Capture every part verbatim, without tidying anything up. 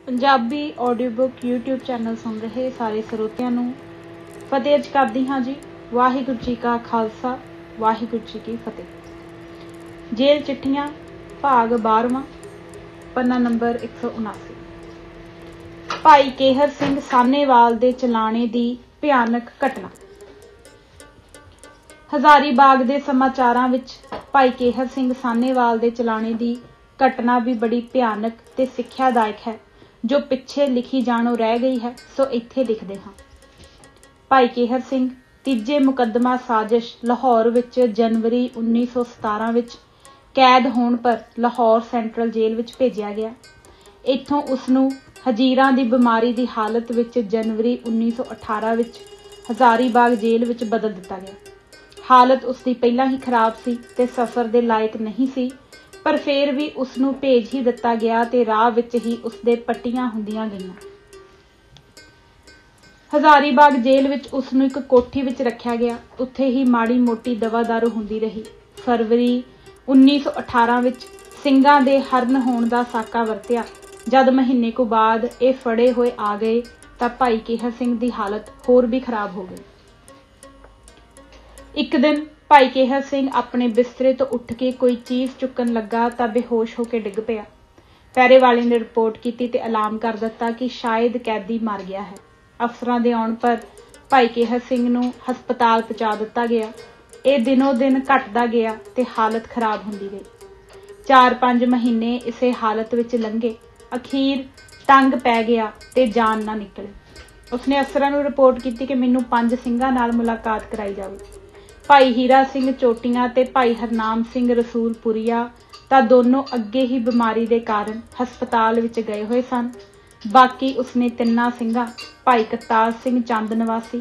Punjabi audio book YouTube channel सुन रहे सारे ਸਰੋਤਿਆਂ ਨੂੰ ਫਤਿਹ ਅਰਜ਼ ਕਰਦੀ ਹਾਂ जी। वाहिगुरू जी का खालसा वाहिगुरू जी की फतेह। जेल चिट्ठियां भाग बारहवां पन्ना नंबर एक सौ उनासी। भाई केहर सिंह सानेवाल दे चलाने दी भयानक घटना। हजारी बाग दे समाचारां विच भाई केहर सिंह सानेवाल दे चलाने दी घटना भी बड़ी भयानक ते सिक्ख्यादायक है, जो पिछे लिखी जाणों रह गई है, सो इत्थे लिखदे हां। भाई केहर सिंह तीजे मुकदमा साजिश लाहौर विच जनवरी उन्नीस सौ सतारा विच कैद होण पर लाहौर सेंट्रल जेल विच भेजिया गया। इत्थों उसनूं हजीरां दी बीमारी दी हालत विच जनवरी उन्नीस सौ अठारह विच हजारी बाग जेल विच बदल दिता गया। हालत उसकी पहलां ही खराब सी ते सफर दे लायक नहीं सी, पर फिर भी उसनूं भेज ही दिता गया ते राह विच ही उसदे पट्टियां हुंदियां गईयां। हजारी बाग जेल विच उसनूं एक कोठी विच रखिया गया। उत्थे ही माड़ी मोटी दवा दारू हुंदी रही। फरवरी उन्नीस सौ अठारह विच ਸਿੰਘਾਂ दे हरण होण दा साका वरतिया। जद महीने को बाद ये फड़े हुए आ गए तां भाई केहर सिंह दी हालत होर भी खराब हो गई। एक दिन भाई केहर सिंह अपने बिस्तरे तो उठ के कोई चीज़ चुकन लगा तां बेहोश होकर डिग पिया। पैरे वाले ने रिपोर्ट की ते ऐलान कर दिता कि शायद कैदी मर गया है। अफसरां दे आउण पर भाई केहर सिंह नूं हस्पताल पहुंचा दिता गया। ये दिनों दिन घटदा गया ते हालत खराब हुंदी गई। चार पांच महीने इसे हालत विच लंघे। अखीर तंग पै गया ते जान ना निकले। उसने अफसरां नूं रिपोर्ट की कि मैनूं पंज ਸਿੰਘਾਂ नाल मुलाकात कराई जावे। भाई हीरा सिंह चोटियां ते भाई हरनाम सिंह रसूलपुरिया तां दोनों अगे ही बीमारी के कारण हस्पताल विच गए हुए सन। बाकी उसने तिन्ना ਸਿੰਘਾਂ भाई करतार सिंह चंद निवासी,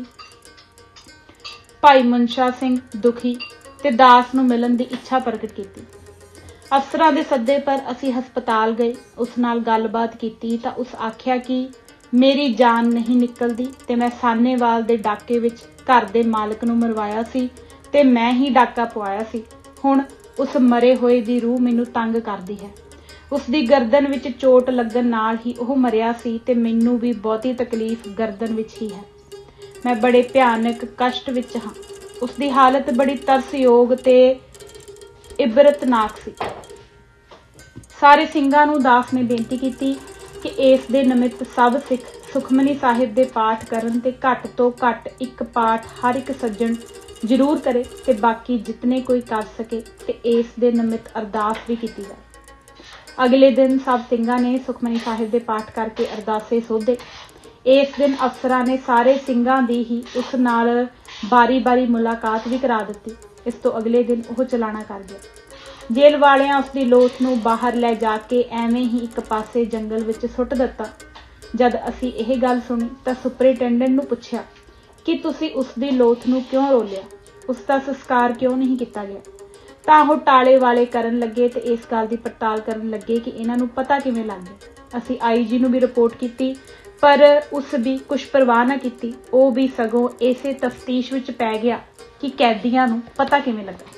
भाई मुंशा सिंह दुखी ते दास नूं मिलन की इच्छा प्रगट की। अफसरां दे सद्दे पर असी हस्पताल गए। उस नाल गलबात की तां उस आख्या कि मेरी जान नहीं निकलती ते मैं सानेवाल दे डाके विच घर दे मालक नूं मरवाया सी ते मैं ही डाका पवाया सी। हुण उस मरे होए दी रूह मैनूं तंग करदी है। उसकी गर्दन विच चोट लगन नाल ही ओह मरिया सी ते मैनूं भी बहुती तकलीफ गर्दन विच ही है। मैं बड़े भयानक कष्ट विच हाँ। उसकी हालत बड़ी तरसयोग ते इबरतनाक सी। सारे ਸਿੰਘਾਂ नूं दास ने बेनती की कि इस दे निमित्त सब सिख सुखमनी साहिब दे पाठ करन ते घट तो घट एक पाठ हर एक सज्जन जरूर करे ते बाकी जितने कोई कर सके ते इस दे निमित्त अरदास भी की जाए। अगले दिन सब ਸਿੰਘਾਂ ने सुखमनी साहिब दे पाठ करके अरदासे सोधे। इस दिन अफसरां ने सारे ਸਿੰਘਾਂ दी ही उस नाल बारी बारी मुलाकात भी करा दी। इस तो अगले दिन वह चलाना कर गया। जेल वालियां उसकी लोथ नूं बाहर लै जाके एवें ही एक पासे जंगल विच सुट दिता। जद असी यह गल सुनी तो सुपरिटेंडेंट नूं पुछया कि तुसी उसकी लोथ नूं क्यों रोलिया, उसका संस्कार क्यों नहीं किया गया। तां वो टाले वाले करन लगे ते इस गल की पड़ताल करन लगे कि इन्हां नूं पता किवें लग गया। असी आई जी नूं भी रिपोर्ट की, पर उस भी कुछ परवाह ना की। वो भी सगों इसे तफ्तीश विच पै गया कि कैदियां नूं पता किवें लगा।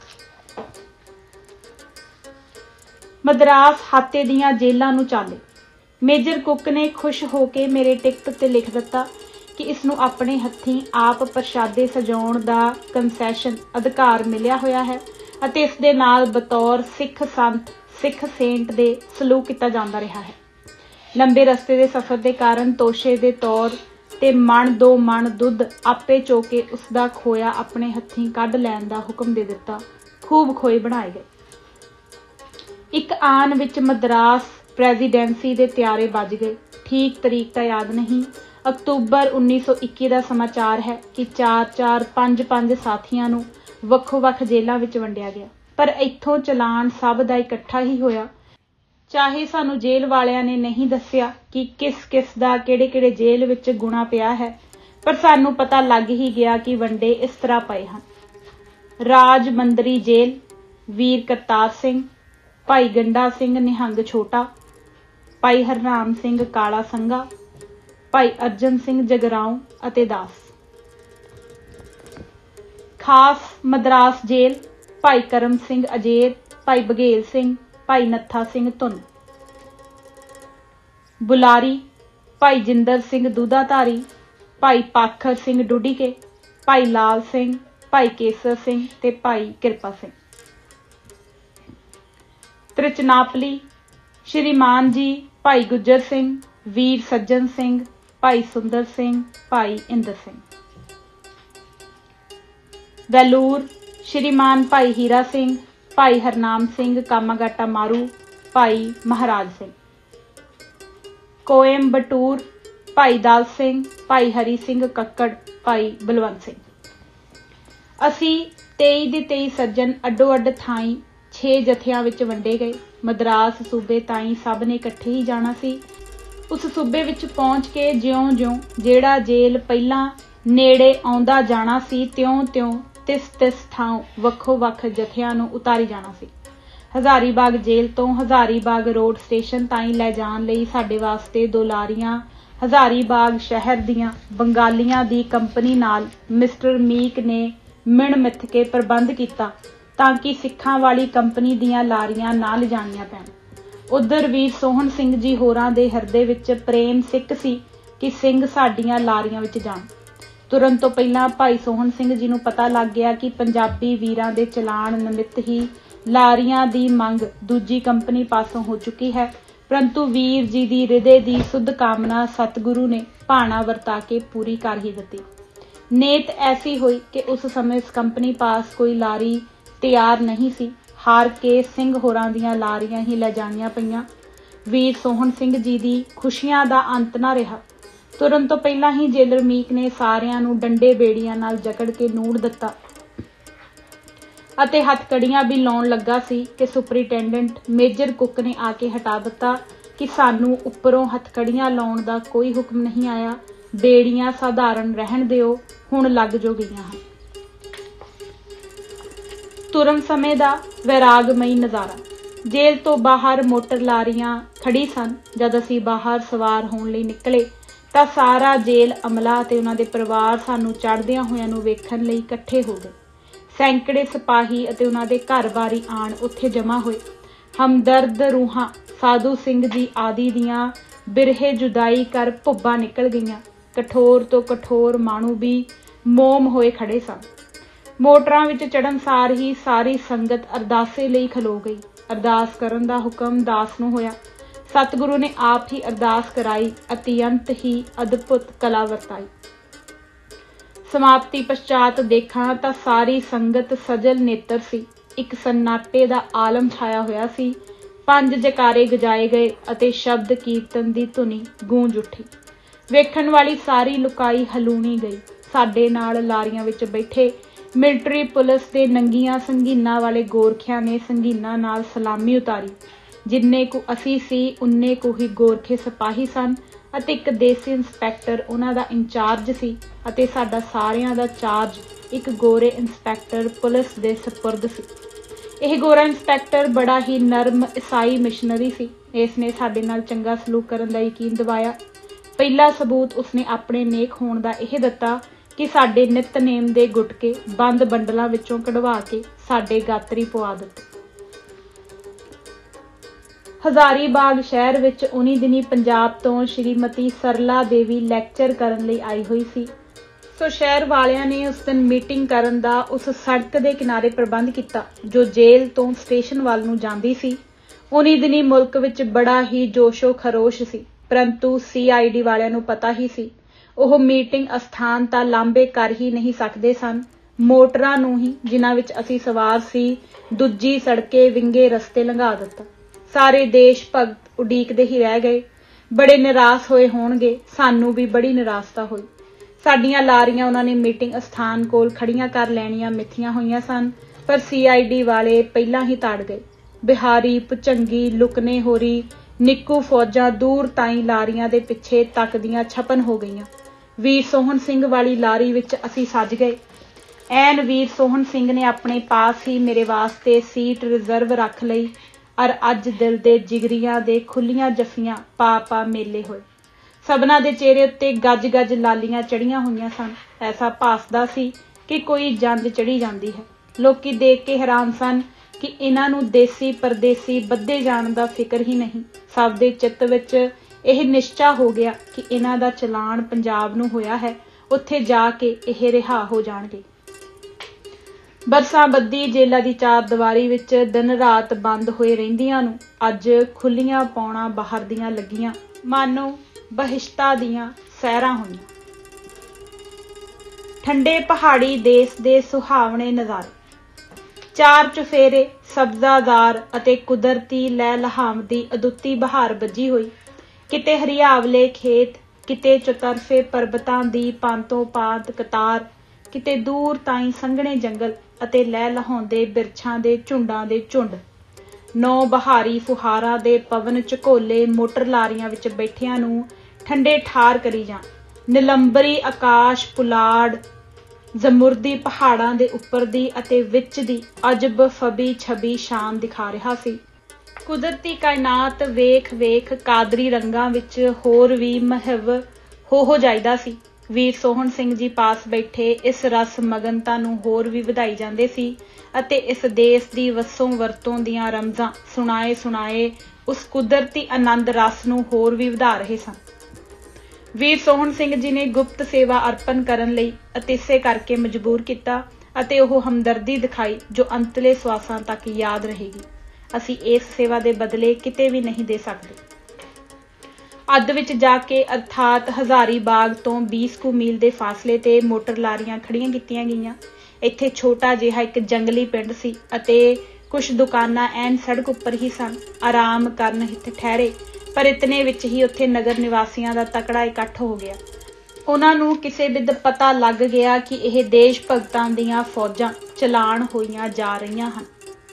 मद्रास हाते दियां जेलां नूं चाले। मेजर कुक ने खुश होके मेरे टिकट ते लिख दिता कि इसनूं अपने हत्थीं आप प्रशादे सजाउण दा कंसैशन अधिकार मिलिया होया है ਅਤੇ ਇਸ ਦੇ ਨਾਲ बतौर सिख संत सिख सेंट ਦੇ सलूक किया जाता रहा है। लंबे रस्ते के सफर के कारण तोशे के तौर ते मण दो मण दुध आपे चोके उसका खोया अपने हत्थीं कढ़ लैण का हुक्म दे दिता। खूब खोए बनाए गए। एक आन विच मद्रास प्रेजिडेंसी के त्यारे बज गए। ठीक तरीक तो याद नहीं। अक्तूबर उन्नीस सौ इक्की का समाचार है कि चार चार पंज पंज साथियों नूं ਵੱਖੋ ਵੱਖ जेलों विच वंडिया गया, पर इत्थों चलान सब दा इकट्ठा ही होया। चाहे सानू जेल वालियां ने नहीं दस्सिया कि किस किस दा किहड़े किहड़े जेल विच गुणा पिया है, पर सानू पता लग ही गया कि वंडे इस तरह पए हन। राज मंदरी जेल वीर करतार सिंह, भाई गंडा सिंह निहंग छोटा, भाई हरनाम सिंह काला संघा, भाई अर्जन सिंह जगराऊं अते दास। खास मद्रास जेल भाई करम सिंह अजेर, भाई बघेल सिंह, भाई नत्था सिंह धुन। बुलारी भाई जिंदर सिंह दूधाधारी, भाई पाखर सिंह डुडीके, भाई लाल सिंह, भाई केसर सिंह ते भाई किरपा सिंह। त्रिचनापली श्री मान जी भाई गुज्जर सिंह, वीर सज्जन सिंह, भाई सुंदर सिंह, भाई इंदर सिंह। वैलूर श्रीमान भाई हीरा सिंह, भाई हरनाम सिंह कामागाटा मारू, भाई महाराज सिंह। कोयम्बटूर भाई दाल सिंह, भाई हरी सिंह कक्कड़, भाई बलवंत सिंह। असी तेई दे तेई सज्जन अड्डो अड्ड थाई छे जथियां विच वंडे गए। मद्रास सूबे ताईं सब ने इकट्ठे ही जाना सी। उस सूबे विच पहुंच के ज्यों ज्यों जेड़ा जेल पहलां नेड़े आउंदा जाना सी, त्यों त्यों तिस तिस थां वक्खो वक्ख जथियां नूं उतारी जाना सी। हजारीबाग जेल तो हजारीबाग रोड स्टेशन ताईं लै जाण लई साडे वास्ते दो लारियां हजारीबाग शहर दियां बंगालियां दी कंपनी नाल मिस्टर मीक ने मिण मिथ के प्रबंध किया ताकि सिखां वाली कंपनी दियां लारियां ना लिजाणियां पैण। उधर वीर सोहन सिंह जी होरां दे हिरदे विच प्रेम सिक सी कि सिंह साडियां लारियां विच जाण। तुरन तो पहलां भाई सोहन सिंह जी नूं पता लग गया कि पंजाबी वीरां दे चलाण निमित्त ही लारियां दी मंग दूजी कंपनी पासों हो चुकी है, परंतु वीर जी दी हृदय दी सुध कामना सतगुरु ने भाणा वरता के पूरी कर ही दिती। नेत ऐसी हुई कि उस समय इस कंपनी पास कोई लारी तैयार नहीं सी। हार के सिंह होरां दियां लारियां ही ले जाणियां पईयां। वीर सोहन सिंह जी दी खुशियां दा अंत ना रहा। तुरन तो पहलां ही जेलर मीक ने सारियां नूं डंडे बेड़ियां नाल जकड़ के नूड़ दिता ਅਤੇ हथकड़ियां भी लाउण लगा सी कि सुपरिटेंडेंट मेजर कुक ने आके हटा दिता कि सानू उपरों हथकड़ियां लाउण दा कोई हुक्म नहीं आया, बेड़ियां साधारण रहण दिओ, हुण लग जो गईयां हन। तुरन समय दा वैरागमई नज़ारा। जेल तो बाहर मोटर लारियां खड़ी सन। जद असी बाहर सवार होण लई निकले तां सारा जेल अमला ते उन्हां दे परिवार सानू चढ़दियां होइआं नूं वेखण लई इकट्ठे हो गए। सैकड़े सिपाही ਅਤੇ ਉਹਨਾਂ ਦੇ ਘਰ ਬਾਰੀ ਆਣ ਉੱਥੇ ਜਮ੍ਹਾਂ ਹੋਏ। ਹਮਦਰਦ ਰੂਹਾਂ ਸਾਧੂ ਸਿੰਘ ਜੀ ਆਦਿ ਦੀਆਂ ਬਿਰਹੇ ਜੁਦਾਈ ਕਰ ਭੁੱਬਾਂ ਨਿਕਲ ਗਈਆਂ। ਕਠੋਰ ਤੋਂ ਕਠੋਰ ਮਾਣੂ ਵੀ ਮੋਮ ਹੋਏ ਖੜੇ ਸਨ। ਮੋਟਰਾਂ ਵਿੱਚ ਚੜ੍ਹਨ ਸਾਰ ਹੀ ਸਾਰੀ ਸੰਗਤ ਅਰਦਾਸੇ ਲਈ ਖਲੋ ਗਈ। ਅਰਦਾਸ ਕਰਨ ਦਾ ਹੁਕਮ ਦਾਸ ਨੂੰ ਹੋਇਆ। ਸਤਿਗੁਰੂ ਨੇ ਆਪ ਹੀ ਅਰਦਾਸ ਕਰਾਈ। ਅਤਿਅੰਤ ਹੀ ਅਦਭੁਤ ਕਲਾ ਵਰਤਾਈ। समाप्ति पश्चात देखा तो सारी संगत सजल नेत्र सी। एक सन्नाटे दा आलम छाया होया सी। पंज जकारे गजाए गए अते शब्द कीर्तन दी धुनी गूंज उठी। वेखण वाली सारी लुकाई हलूणी गई। साडे नाल लारियां विच बैठे मिलटरी पुलिस दे नंगियां संगीना वाले गोरखियां ने संगीना नाल सलामी उतारी। जिन्ने को असी सी उन्ने को ही गोरखे सिपाही सन ਅਤੇ ਇੱਕ ਦੇਸੀ ਇੰਸਪੈਕਟਰ ਉਹਨਾਂ ਦਾ ਇੰਚਾਰਜ ਸੀ ਅਤੇ ਸਾਡਾ ਸਾਰਿਆਂ ਦਾ ਚਾਰਜ ਇੱਕ ਗੋਰੇ ਇੰਸਪੈਕਟਰ ਪੁਲਿਸ ਦੇ ਸਪੁਰਦ ਸੀ। ਇਹ ਗੋਰਾ ਇੰਸਪੈਕਟਰ ਬੜਾ ਹੀ ਨਰਮ ਈਸਾਈ ਮਿਸ਼ਨਰੀ ਸੀ। ਇਸ ਨੇ ਸਾਡੇ ਨਾਲ ਚੰਗਾ ਸਲੂਕ ਕਰਨ ਦਾ ਯਕੀਨ ਦਿਵਾਇਆ। ਪਹਿਲਾ ਸਬੂਤ ਉਸਨੇ ਆਪਣੇ ਨੇਕ ਹੋਣ ਦਾ ਇਹ ਦਿੱਤਾ ਕਿ ਸਾਡੇ ਨਿਤਨੇਮ ਦੇ ਗੁਟਕੇ ਬੰਦ ਬੰਡਲਾਂ ਵਿੱਚੋਂ ਕਢਵਾ ਕੇ ਸਾਡੇ ਗਾਤਰੀ ਪਵਾ ਦਿੱਤੇ। ਹਜ਼ਾਰੀਬਾਗ ਸ਼ਹਿਰ ਵਿੱਚ ਉਨੀ ਦਿਨੀ ਪੰਜਾਬ ਤੋਂ ਸ਼੍ਰੀਮਤੀ ਸਰਲਾ ਦੇਵੀ ਲੈਕਚਰ ਕਰਨ ਲਈ ਆਈ ਹੋਈ ਸੀ। ਸੋ ਸ਼ਹਿਰ ਵਾਲਿਆਂ ਨੇ ਉਸ ਦਿਨ ਮੀਟਿੰਗ ਕਰਨ ਦਾ ਉਸ ਸੜਕ ਦੇ ਕਿਨਾਰੇ ਪ੍ਰਬੰਧ ਕੀਤਾ ਜੋ ਜੇਲ੍ਹ ਤੋਂ ਸਟੇਸ਼ਨ ਵੱਲ ਨੂੰ ਜਾਂਦੀ ਸੀ। ਉਨੀ ਦਿਨੀ ਮੁਲਕ ਵਿੱਚ ਬੜਾ ਹੀ ਜੋਸ਼ੋ ਖਰੋਸ਼ ਸੀ, ਪਰੰਤੂ ਸੀ ਆਈ ਡੀ ਵਾਲਿਆਂ ਨੂੰ ਪਤਾ ਹੀ ਸੀ ਉਹ ਮੀਟਿੰਗ ਅਸਥਾਨ ਤਾਂ ਲਾਂਭੇ ਕਰ ਹੀ ਨਹੀਂ ਸਕਦੇ ਸਨ। ਮੋਟਰਾਂ ਨੂੰ ਹੀ ਜਿਨ੍ਹਾਂ ਵਿੱਚ ਅਸੀਂ ਸਵਾਰ ਸੀ ਦੂਜੀ ਸੜਕੇ ਵਿੰਗੇ ਰਸਤੇ ਲੰਘਾ ਦਿੱਤਾ। ਸਾਰੇ ਦੇਸ਼ ਭਗਤ ਉਡੀਕਦੇ ਹੀ ਰਹਿ ਗਏ। ਬੜੇ ਨਿਰਾਸ਼ ਹੋਏ ਹੋਣਗੇ। ਸਾਨੂੰ ਵੀ ਬੜੀ ਨਿਰਾਸ਼ਤਾ ਹੋਈ। ਸਾਡੀਆਂ ਲਾਰੀਆਂ ਉਹਨਾਂ ਨੇ ਮੀਟਿੰਗ ਅਸਥਾਨ ਕੋਲ ਖੜੀਆਂ ਕਰ ਲੈਣੀਆਂ ਮਿੱਥੀਆਂ ਹੋਈਆਂ ਸਨ, ਪਰ ਸੀ ਆਈ ਡੀ ਵਾਲੇ ਪਹਿਲਾਂ ਹੀ ਤੜ ਗਏ। ਬਿਹਾਰੀ ਭੁਚੰਗੀ ਲੁਕਨੇ ਹੋਰੀ ਨਿੱਕੂ ਫੌਜਾਂ ਦੂਰ ਤਾਈਂ ਲਾਰੀਆਂ ਦੇ ਪਿੱਛੇ ਤੱਕਦੀਆਂ ਛਪਨ ਹੋ ਗਈਆਂ। ਵੀਰ ਸੋਹਣ ਸਿੰਘ ਵਾਲੀ ਲਾਰੀ ਵਿੱਚ ਅਸੀਂ ਸੱਜ ਗਏ। ਐਨ ਵੀਰ ਸੋਹਣ ਸਿੰਘ ਨੇ ਆਪਣੇ ਪਾਸ ਹੀ ਮੇਰੇ ਵਾਸਤੇ ਸੀਟ ਰਿਜ਼ਰਵ ਰੱਖ ਲਈ ਔਰ ਅੱਜ ਦਿਲ ਦੇ ਜਿਗਰੀਆਂ ਦੇ ਖੁੱਲੀਆਂ ਜੱਫੀਆਂ ਪਾ ਪਾ ਮੇਲੇ ਹੋਏ। ਸਭਨਾਂ ਦੇ ਚਿਹਰੇ ਉੱਤੇ ਗੱਜ ਗੱਜ ਲਾਲੀਆਂ ਚੜੀਆਂ ਹੋਈਆਂ ਸਨ। ਐਸਾ ਭਾਸਦਾ ਸੀ ਕਿ ਕੋਈ ਜੰਜ ਚੜੀ ਜਾਂਦੀ ਹੈ। ਲੋਕੀ ਦੇਖ ਕੇ ਹੈਰਾਨ ਸਨ ਕਿ ਇਹਨਾਂ ਨੂੰ ਦੇਸੀ ਪਰਦੇਸੀ ਬੱਧੇ ਜਾਣ ਦਾ ਫਿਕਰ ਹੀ ਨਹੀਂ। ਸਭ ਦੇ ਚਿੱਤ ਵਿੱਚ ਇਹ ਨਿਸ਼ਚਾ ਹੋ ਗਿਆ ਕਿ ਇਹਨਾਂ ਦਾ ਚਲਾਨ ਪੰਜਾਬ ਨੂੰ ਹੋਇਆ ਹੈ, ਉੱਥੇ ਜਾ ਕੇ ਇਹ ਰਿਹਾ ਹੋ ਜਾਣਗੇ। ਬਰਸਾਂ ਬੱਦੀ ਜੇਲ੍ਹਾਂ ਦੀ ਚਾਰ ਦੀਵਾਰੀ ਵਿੱਚ ਦਿਨ ਰਾਤ ਬੰਦ ਹੋਏ ਰਹਿੰਦੀਆਂ ਨੂੰ ਅੱਜ ਖੁੱਲੀਆਂ ਪਾਉਣਾ ਬਾਹਰ ਦੀਆਂ ਲੱਗੀਆਂ, ਮਾਨੋ ਬਹਿਸ਼ਤਾਂ ਦੀਆਂ ਸੈਰਾਂ ਹੋਈਆਂ। ਠੰਡੇ ਪਹਾੜੀ ਦੇਸ਼ ਦੇ ਸੁਹਾਵਣੇ ਨਜ਼ਾਰੇ, ਚਾਰ ਚੁਫੇਰੇ, ਸਬਜ਼ਾਦਾਰ ਅਤੇ ਕੁਦਰਤੀ ਲੈ ਲਹਾਮ ਦੀ ਅਦੁੱਤੀ ਬਹਾਰ ਬੱਝੀ ਹੋਈ। ਕਿਤੇ ਹਰਿਆਵਲੇ ਖੇਤ, ਕਿਤੇ ਚੁਤਰਫੇ ਪਰਬਤਾਂ ਦੀ ਪਾਂਤੋਂ ਪਾਂਤ ਕਤਾਰ, ਕਿਤੇ ਦੂਰ ਤਾਈਂ ਸੰਘਣੇ ਜੰਗਲ ਅਤੇ ਲੈ ਲਹਾਉਂਦੇ ਬਿਰਛਾਂ ਦੇ ਝੁੰਡਾਂ ਦੇ ਝੁੰਡ। ਨੌ ਬਹਾਰੀ ਫੁਹਾਰਾਂ ਦੇ ਪਵਨ ਝਕੋਲੇ ਮੋਟਰ ਲਾਰੀਆਂ ਵਿੱਚ ਬੈਠਿਆਂ ਨੂੰ ਠੰਡੇ ਠਾਰ ਕਰੀ ਜਾਣ। ਨਿਲੰਬਰੀ ਆਕਾਸ਼ ਪੁਲਾੜ ਜ਼ਮੁਰਦੀ ਪਹਾੜਾਂ ਦੇ ਉੱਪਰ ਦੀ ਅਤੇ ਵਿੱਚ ਦੀ ਅਜਬ ਫਬੀ ਛਬੀ ਸ਼ਾਨ ਦਿਖਾ ਰਿਹਾ ਸੀ। ਕੁਦਰਤੀ ਕਾਇਨਾਤ ਵੇਖ ਵੇਖ ਕਾਦਰੀ ਰੰਗਾਂ ਵਿੱਚ ਹੋਰ ਵੀ ਮਹਿਵ ਹੋ ਹੋ ਜਾਈਦਾ ਸੀ। ਵੀਰ ਸੋਹਣ ਸਿੰਘ ਜੀ ਪਾਸ ਬੈਠੇ ਇਸ ਰਸ ਮਗਨਤਾ ਨੂੰ ਹੋਰ ਵੀ ਵਧਾਈ ਜਾਂਦੇ ਸੀ ਅਤੇ ਇਸ ਦੇਸ਼ ਦੀ ਵਸੋਂ ਵਰਤੋਂ ਦੀਆਂ ਰਮਜ਼ਾਂ ਸੁਣਾਏ ਸੁਣਾਏ ਉਸ ਕੁਦਰਤੀ ਆਨੰਦ ਰਸ ਨੂੰ ਹੋਰ ਵੀ ਵਧਾ ਰਹੇ ਸਨ। ਵੀਰ ਸੋਹਣ ਸਿੰਘ ਜੀ ਨੇ ਗੁਪਤ ਸੇਵਾ ਅਰਪਣ ਕਰਨ ਲਈ ਅਤੇ ਇਸੇ ਕਰਕੇ ਮਜਬੂਰ ਕੀਤਾ ਅਤੇ ਉਹ ਹਮਦਰਦੀ ਦਿਖਾਈ ਜੋ ਅੰਤਲੇ ਸਵਾਸਾਂ ਤੱਕ ਯਾਦ ਰਹੇਗੀ। ਅਸੀਂ ਇਸ ਸੇਵਾ ਦੇ ਬਦਲੇ ਕਿਤੇ ਵੀ ਨਹੀਂ ਦੇ ਸਕਦੇ। ਅੱਧ ਵਿੱਚ ਜਾ ਕੇ ਅਰਥਾਤ ਹਜ਼ਾਰੀ ਬਾਗ ਤੋਂ ਵੀਹ ਕੁ ਮੀਲ ਦੇ ਫਾਸਲੇ ਤੇ ਮੋਟਰ ਲਾਰੀਆਂ ਖੜੀਆਂ ਕੀਤੀਆਂ ਗਈਆਂ। ਇੱਥੇ ਛੋਟਾ ਜਿਹਾ ਇੱਕ ਜੰਗਲੀ ਪਿੰਡ ਸੀ ਅਤੇ ਕੁਝ ਦੁਕਾਨਾਂ ਐਨ ਸੜਕ ਉੱਪਰ ਹੀ ਸਨ। ਆਰਾਮ ਕਰਨ ਹਿੱਤ ਠਹਿਰੇ, ਪਰ ਇਤਨੇ ਵਿੱਚ ਹੀ ਉੱਥੇ ਨਗਰ ਨਿਵਾਸੀਆਂ ਦਾ ਤਕੜਾ ਇਕੱਠ ਹੋ ਗਿਆ। ਉਹਨਾਂ ਨੂੰ ਕਿਸੇ ਬਿਧ ਪਤਾ ਲੱਗ ਗਿਆ ਕਿ ਇਹ ਦੇਸ਼ ਭਗਤਾਂ ਦੀਆਂ ਫੌਜਾਂ ਚਲਾਣ ਹੋਈਆਂ ਜਾ ਰਹੀਆਂ ਹਨ।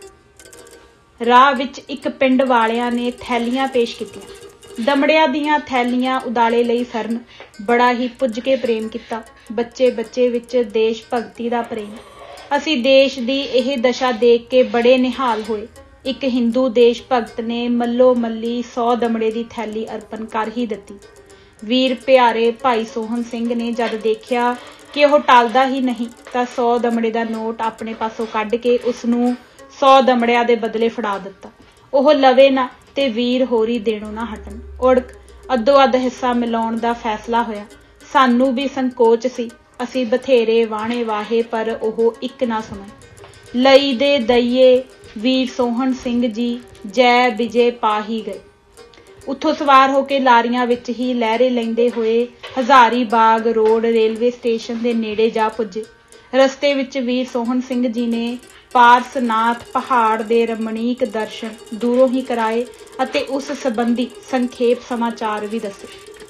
ਰਾਹ ਵਿੱਚ ਇੱਕ ਪਿੰਡ ਵਾਲਿਆਂ ਨੇ ਥੈਲੀਆਂ ਪੇਸ਼ ਕੀਤੀਆਂ। ਦਮੜਿਆਂ ਦੀਆਂ ਥੈਲੀਆਂ ਉਦਾਲੇ ਲਈ ਫਿਰਨ ਬੜਾ ਹੀ ਪੁੱਜ ਕੇ ਪ੍ਰੇਮ ਕੀਤਾ। ਬੱਚੇ ਬੱਚੇ ਵਿੱਚ ਦੇਸ਼ ਭਗਤੀ ਦਾ ਪ੍ਰੇਮ। ਅਸੀਂ ਦੇਸ਼ ਦੀ ਇਹ ਦਸ਼ਾ ਦੇਖ ਕੇ ਬੜੇ ਨਿਹਾਲ ਹੋਏ। ਇੱਕ ਹਿੰਦੂ ਦੇਸ਼ ਭਗਤ ਨੇ ਮੱਲੋ ਮੱਲੀ ਸੌ ਦਮੜੇ ਦੀ ਥੈਲੀ ਅਰਪਣ ਕਰ ਹੀ ਦਿੱਤੀ। ਵੀਰ ਪਿਆਰੇ ਭਾਈ ਸੋਹਣ ਸਿੰਘ ਨੇ ਜਦ ਦੇਖਿਆ ਕਿ ਉਹ ਟਲਦਾ ਹੀ ਨਹੀਂ ਤਾਂ ਸੌ ਦਮੜੇ ਦਾ ਨੋਟ ਆਪਣੇ ਪਾਸੋਂ ਕੱਢ ਕੇ ਉਸਨੂੰ ਸੌ ਦਮੜਿਆਂ ਦੇ ਬਦਲੇ ਫੜਾ ਦਿੱਤਾ। ਉਹ ਲਵੇ ਨਾ ਤੇ ਵੀਰ ਹੋਰੀ ਦੇਣੋਂ ਨਾ ਹਟਣ। ਉੜਕ ਅੱਧੋ ਅੱਧ ਹਿੱਸਾ ਮਿਲਾਉਣ ਦਾ ਫੈਸਲਾ ਹੋਇਆ। ਸਾਨੂੰ ਵੀ ਸੰਕੋਚ ਸੀ। ਅਸੀਂ ਬਥੇਰੇ ਵਾਹਣੇ ਵਾਹੇ ਪਰ ਉਹ ਇੱਕ ਨਾ ਸੁਣੇ। ਲਈ ਦੇ ਦਈਏ ਵੀਰ ਸੋਹਣ ਸਿੰਘ ਜੀ ਜੈ ਵਿਜੇ ਪਾ ਹੀ ਗਏ। ਉੱਥੋਂ ਸਵਾਰ ਹੋ ਕੇ ਲਾਰੀਆਂ ਵਿੱਚ ਹੀ ਲਹਿਰੇ ਲੈਂਦੇ ਹੋਏ Hazaribagh road railway station ਦੇ ਨੇੜੇ ਜਾ ਪੁੱਜੇ। ਰਸਤੇ ਵਿੱਚ ਵੀਰ ਸੋਹਣ ਸਿੰਘ ਜੀ ਨੇ ਪਾਰਸਨਾਥ ਪਹਾੜ ਦੇ ਰਮਣੀਕ ਦਰਸ਼ਨ ਦੂਰੋਂ ਹੀ ਕਰਾਏ ਅਤੇ ਉਸ ਸੰਬੰਧੀ ਸੰਖੇਪ ਸਮਾਚਾਰ ਵੀ ਦੱਸੇ।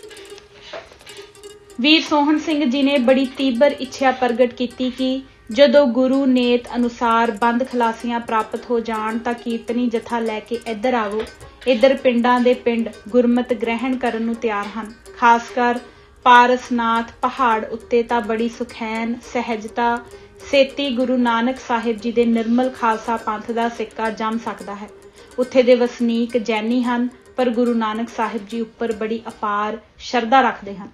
ਵੀਰ ਸੋਹਣ ਸਿੰਘ ਜੀ ਨੇ ਬੜੀ ਤੀਬਰ ਇੱਛਾ ਪ੍ਰਗਟ ਕੀਤੀ ਕਿ ਜਦੋਂ ਗੁਰੂ ਨੇਤ ਅਨੁਸਾਰ ਬੰਦ ਖਲਾਸੀਆਂ ਪ੍ਰਾਪਤ ਹੋ ਜਾਣ ਤਾਂ ਕੀਰਤਨੀ ਜਥਾ ਲੈ ਕੇ ਇੱਧਰ ਆਵੋ। ਇੱਧਰ ਪਿੰਡਾਂ ਦੇ ਪਿੰਡ ਗੁਰਮਤ ਗ੍ਰਹਿਣ ਕਰਨ ਨੂੰ ਤਿਆਰ ਹਨ। ਖਾਸ ਕਰ ਪਾਰਸਨਾਥ ਪਹਾੜ ਉੱਤੇ ਤਾਂ ਬੜੀ ਸੁਖੈਨ ਸਹਿਜਤਾ ਸੇਤੀ ਗੁਰੂ ਨਾਨਕ ਸਾਹਿਬ ਜੀ ਦੇ ਨਿਰਮਲ ਖਾਲਸਾ ਪੰਥ ਦਾ ਸਿੱਕਾ ਜੰਮ ਸਕਦਾ ਹੈ। ਉੱਥੇ ਦੇ ਵਸਨੀਕ ਜੈਨੀ ਹਨ ਪਰ ਗੁਰੂ ਨਾਨਕ ਸਾਹਿਬ ਜੀ ਉੱਪਰ ਬੜੀ ਅਪਾਰ ਸ਼ਰਧਾ ਰੱਖਦੇ ਹਨ।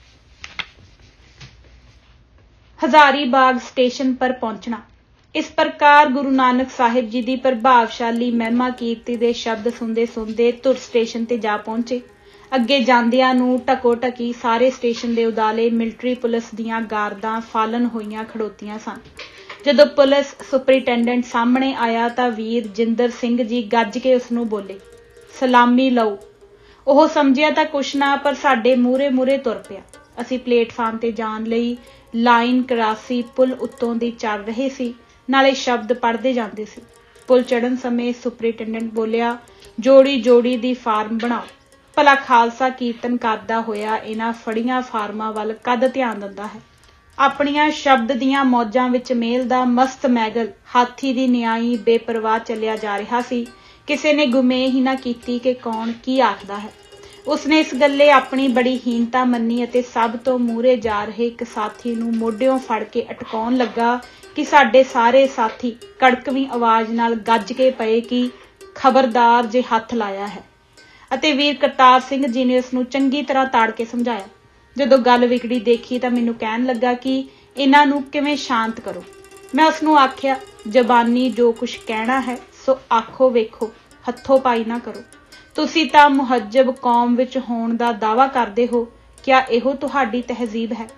ਹਜ਼ਾਰੀ ਬਾਗ ਸਟੇਸ਼ਨ ਪਰ ਪਹੁੰਚਣਾ। ਇਸ ਪ੍ਰਕਾਰ ਗੁਰੂ ਨਾਨਕ ਸਾਹਿਬ ਜੀ ਦੀ ਪ੍ਰਭਾਵਸ਼ਾਲੀ ਮਹਿਮਾ ਕੀਰਤੀ ਦੇ ਸ਼ਬਦ ਸੁਣਦੇ ਸੁਣਦੇ ਧੁਰ ਸਟੇਸ਼ਨ ਤੇ ਜਾ ਪਹੁੰਚੇ। ਅੱਗੇ ਜਾਂਦਿਆਂ ਨੂੰ ਢਕੋ ਢਕੀ ਸਾਰੇ ਸਟੇਸ਼ਨ ਦੇ ਉਦਾਲੇ ਮਿਲਟਰੀ ਪੁਲਿਸ ਦੀਆਂ ਗਾਰਦਾਂ ਫਾਲਨ ਹੋਈਆਂ ਖੜੋਤੀਆਂ ਸਨ। ਜਦੋਂ ਪੁਲਿਸ ਸੁਪਰਿੰਟੈਂਡੈਂਟ ਸਾਹਮਣੇ ਆਇਆ ਤਾਂ ਵੀਰ ਜਿੰਦਰ ਸਿੰਘ ਜੀ ਗੱਜ ਕੇ ਉਸਨੂੰ ਬੋਲੇ, ਸਲਾਮੀ ਲਓ। ਉਹ ਸਮਝਿਆ ਤਾਂ ਕੁਛ ਨਾ ਪਰ ਸਾਡੇ ਮੂਹਰੇ ਮੂਹਰੇ ਤੁਰ ਪਿਆ। ਅਸੀਂ ਪਲੇਟਫਾਰਮ ਤੇ ਜਾਣ ਲਈ ਲਾਈਨ ਕਰਾਸੀ ਪੁਲ ਉੱਤੋਂ ਦੀ ਚੜ ਰਹੇ ਸੀ, ਨਾਲੇ ਸ਼ਬਦ ਪੜ੍ਹਦੇ ਜਾਂਦੇ ਸੀ। ਪੁਲ ਚੜ੍ਹਨ ਸਮੇਂ ਸੁਪਰਿੰਟੈਂਡੈਂਟ ਬੋਲਿਆ, ਜੋੜੀ ਜੋੜੀ ਦੀ ਫਾਰਮ ਬਣਾਓ। ਭਲਾ ਖਾਲਸਾ ਕੀਰਤਨ ਕਰਦਾ ਹੋਇਆ ਇਹਨਾਂ ਫੜੀਆਂ ਫਾਰਮਾਂ ਵੱਲ ਕਦ ਧਿਆਨ ਦਿੰਦਾ ਹੈ। ਆਪਣੀਆਂ ਸ਼ਬਦ ਦੀਆਂ ਮੌਜਾਂ ਵਿੱਚ ਮੇਲ ਦਾ ਮਸਤ ਮੈਗਲ ਹਾਥੀ ਦੀ ਨਿਆਈ ਬੇਪਰਵਾਹ ਚੱਲਿਆ ਜਾ ਰਿਹਾ ਸੀ। ਕਿਸੇ ਨੇ ਗੁਮੇ ਹੀ ਨਾ ਕੀਤੀ ਕਿ ਕੌਣ ਕੀ ਆਖਦਾ ਹੈ। ਉਸਨੇ ਇਸ ਗੱਲੇ ਆਪਣੀ ਬੜੀ ਹੀਨਤਾ ਮੰਨੀ ਅਤੇ ਸਭ ਤੋਂ ਮੂਹਰੇ ਜਾ ਰਹੇ ਇੱਕ ਸਾਥੀ ਨੂੰ ਮੋਢਿਓਂ ਫੜ ਕੇ ਅਟਕਾਉਣ ਲੱਗਾ ਕਿ ਸਾਡੇ ਸਾਰੇ ਸਾਥੀ ਕੜਕਵੀਂ ਆਵਾਜ਼ ਨਾਲ ਗੱਜ ਕੇ ਪਏ ਕਿ ਖਬਰਦਾਰ ਜੇ ਹੱਥ ਲਾਇਆ ਹੈ। ਅਤੇ ਵੀਰ ਕਰਤਾਰ ਸਿੰਘ ਜੀ ਨੇ ਉਸਨੂੰ ਚੰਗੀ ਤਰ੍ਹਾਂ ਤਾੜ ਕੇ ਸਮਝਾਇਆ। ਜਦੋਂ ਗੱਲ ਵਿਗੜੀ ਦੇਖੀ ਤਾਂ ਮੈਨੂੰ ਕਹਿਣ ਲੱਗਾ ਕਿ ਇਹਨਾਂ ਨੂੰ ਕਿਵੇਂ ਸ਼ਾਂਤ ਕਰੋ। ਮੈਂ ਉਸਨੂੰ ਆਖਿਆ, ਜ਼ਬਾਨੀ ਜੋ ਕੁਛ ਕਹਿਣਾ ਹੈ ਸੋ ਆਖੋ ਵੇਖੋ, ਹੱਥੋਂ ਪਾਈ ਨਾ ਕਰੋ। ਤੁਸੀਂ ਤਾਂ ਮੁਹੱਜਬ ਕੌਮ ਵਿੱਚ ਹੋਣ ਦਾ ਦਾਅਵਾ ਕਰਦੇ ਹੋ। ਕਿਆ ਇਹੋ ਤੁਹਾਡੀ ਤਹਿਜ਼ੀਬ ਹੈ?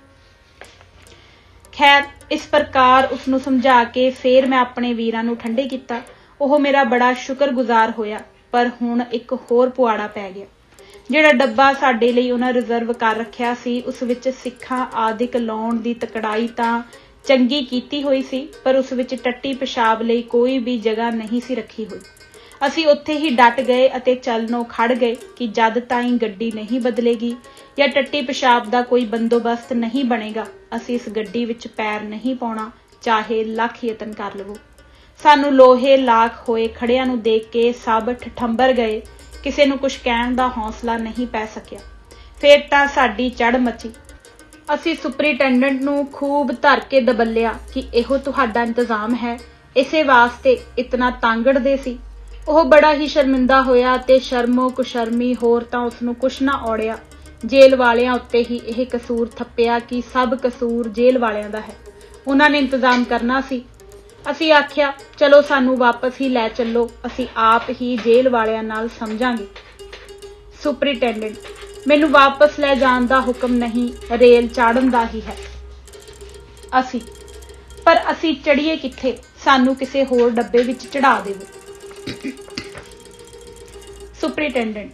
ਖੈਰ, ਇਸ ਪ੍ਰਕਾਰ ਉਸਨੂੰ ਸਮਝਾ ਕੇ ਫਿਰ ਮੈਂ ਆਪਣੇ ਵੀਰਾਂ ਨੂੰ ਠੰਡੇ ਕੀਤਾ। ਉਹ ਮੇਰਾ ਬੜਾ ਸ਼ੁਕਰਗੁਜ਼ਾਰ ਹੋਇਆ। ਪਰ ਹੁਣ ਇੱਕ ਹੋਰ ਪੁਆੜਾ ਪੈ ਗਿਆ। ਜਿਹੜਾ ਡੱਬਾ ਸਾਡੇ ਲਈ ਉਹਨਾਂ ਰਿਜ਼ਰਵ ਕਰ ਰੱਖਿਆ ਸੀ, ਉਸ ਵਿੱਚ ਸਿੱਖਾਂ ਆਦਿਕ ਲਾਉਣ ਦੀ ਤਕੜਾਈ ਤਾਂ ਚੰਗੀ ਕੀਤੀ ਹੋਈ ਸੀ, ਪਰ ਉਸ ਵਿੱਚ ਟੱਟੀ ਪਿਸ਼ਾਬ ਲਈ ਕੋਈ ਵੀ ਜਗ੍ਹਾ ਨਹੀਂ ਸੀ ਰੱਖੀ ਹੋਈ। ਅਸੀਂ ਉੱਥੇ ਹੀ ਡਟ ਗਏ ਅਤੇ ਚੱਲਣੋਂ ਖੜ ਗਏ ਕਿ ਜਦ ਤਾਈਂ ਗੱਡੀ ਨਹੀਂ ਬਦਲੇਗੀ ਜਾਂ ਟੱਟੀ ਪਿਸ਼ਾਬ ਦਾ ਕੋਈ ਬੰਦੋਬਸਤ ਨਹੀਂ ਬਣੇਗਾ, ਅਸੀਂ ਇਸ ਗੱਡੀ ਵਿੱਚ ਪੈਰ ਨਹੀਂ ਪਾਉਣਾ, ਚਾਹੇ ਲੱਖ ਯਤਨ ਕਰ ਲਵੋ। ਸਾਨੂੰ ਲੋਹੇ ਲਾਖ ਹੋਏ ਖੜਿਆਂ ਨੂੰ ਦੇਖ ਕੇ ਸਭ ਠਠੰਬਰ ਗਏ। ਕਿਸੇ ਨੂੰ ਕੁਝ ਕਹਿਣ ਦਾ ਹੌਸਲਾ ਨਹੀਂ ਪੈ ਸਕਿਆ। ਫਿਰ ਤਾਂ ਸਾਡੀ ਚੜ੍ਹ ਮਚੀ। ਅਸੀਂ ਸੁਪਰਿੰਟੈਂਡੈਂਟ ਨੂੰ ਖੂਬ ਧਰ ਕੇ ਦਬੱਲਿਆ ਕਿ ਇਹੋ ਤੁਹਾਡਾ ਇੰਤਜ਼ਾਮ ਹੈ, ਇਸੇ ਵਾਸਤੇ ਇਤਨਾ ਤਾਂਗੜਦੇ ਸੀ। ਉਹ ਬੜਾ ਹੀ ਸ਼ਰਮਿੰਦਾ ਹੋਇਆ ਤੇ ਸ਼ਰਮੋ ਕੁਸ਼ਰਮੀ ਹੋਰ ਤਾਂ ਉਸਨੂੰ ਕੁਛ ਨਾ ਔੜਿਆ। ਜੇਲ੍ਹ ਵਾਲਿਆਂ ਉੱਤੇ ਹੀ ਇਹ ਕਸੂਰ ਥੱਪਿਆ ਕਿ ਸਭ ਕਸੂਰ ਜੇਲ੍ਹ ਵਾਲਿਆਂ ਦਾ ਹੈ, ਉਹਨਾਂ ਨੇ ਇੰਤਜ਼ਾਮ ਕਰਨਾ ਸੀ। ਅਸੀਂ ਆਖਿਆ, ਚਲੋ ਸਾਨੂੰ ਵਾਪਸ ਹੀ ਲੈ ਚੱਲੋ, ਅਸੀਂ ਆਪ ਹੀ ਜੇਲ੍ਹ ਵਾਲਿਆਂ ਨਾਲ ਸਮਝਾਂਗੇ। ਸੁਪਰਿੰਟੈਂਡੈਂਟ, ਮੈਨੂੰ ਵਾਪਸ ਲੈ ਜਾਣ ਦਾ ਹੁਕਮ ਨਹੀਂ, ਰੇਲ ਚਾੜਨ ਦਾ ਹੀ ਹੈ। ਅਸੀਂ, ਪਰ ਅਸੀਂ ਚੜੀਏ ਕਿੱਥੇ? ਸਾਨੂੰ ਕਿਸੇ ਹੋਰ ਡੱਬੇ ਵਿੱਚ ਚੜਾ ਦੇਵੋ। ਸੁਪਰਿੰਟੈਂਡੈਂਟ,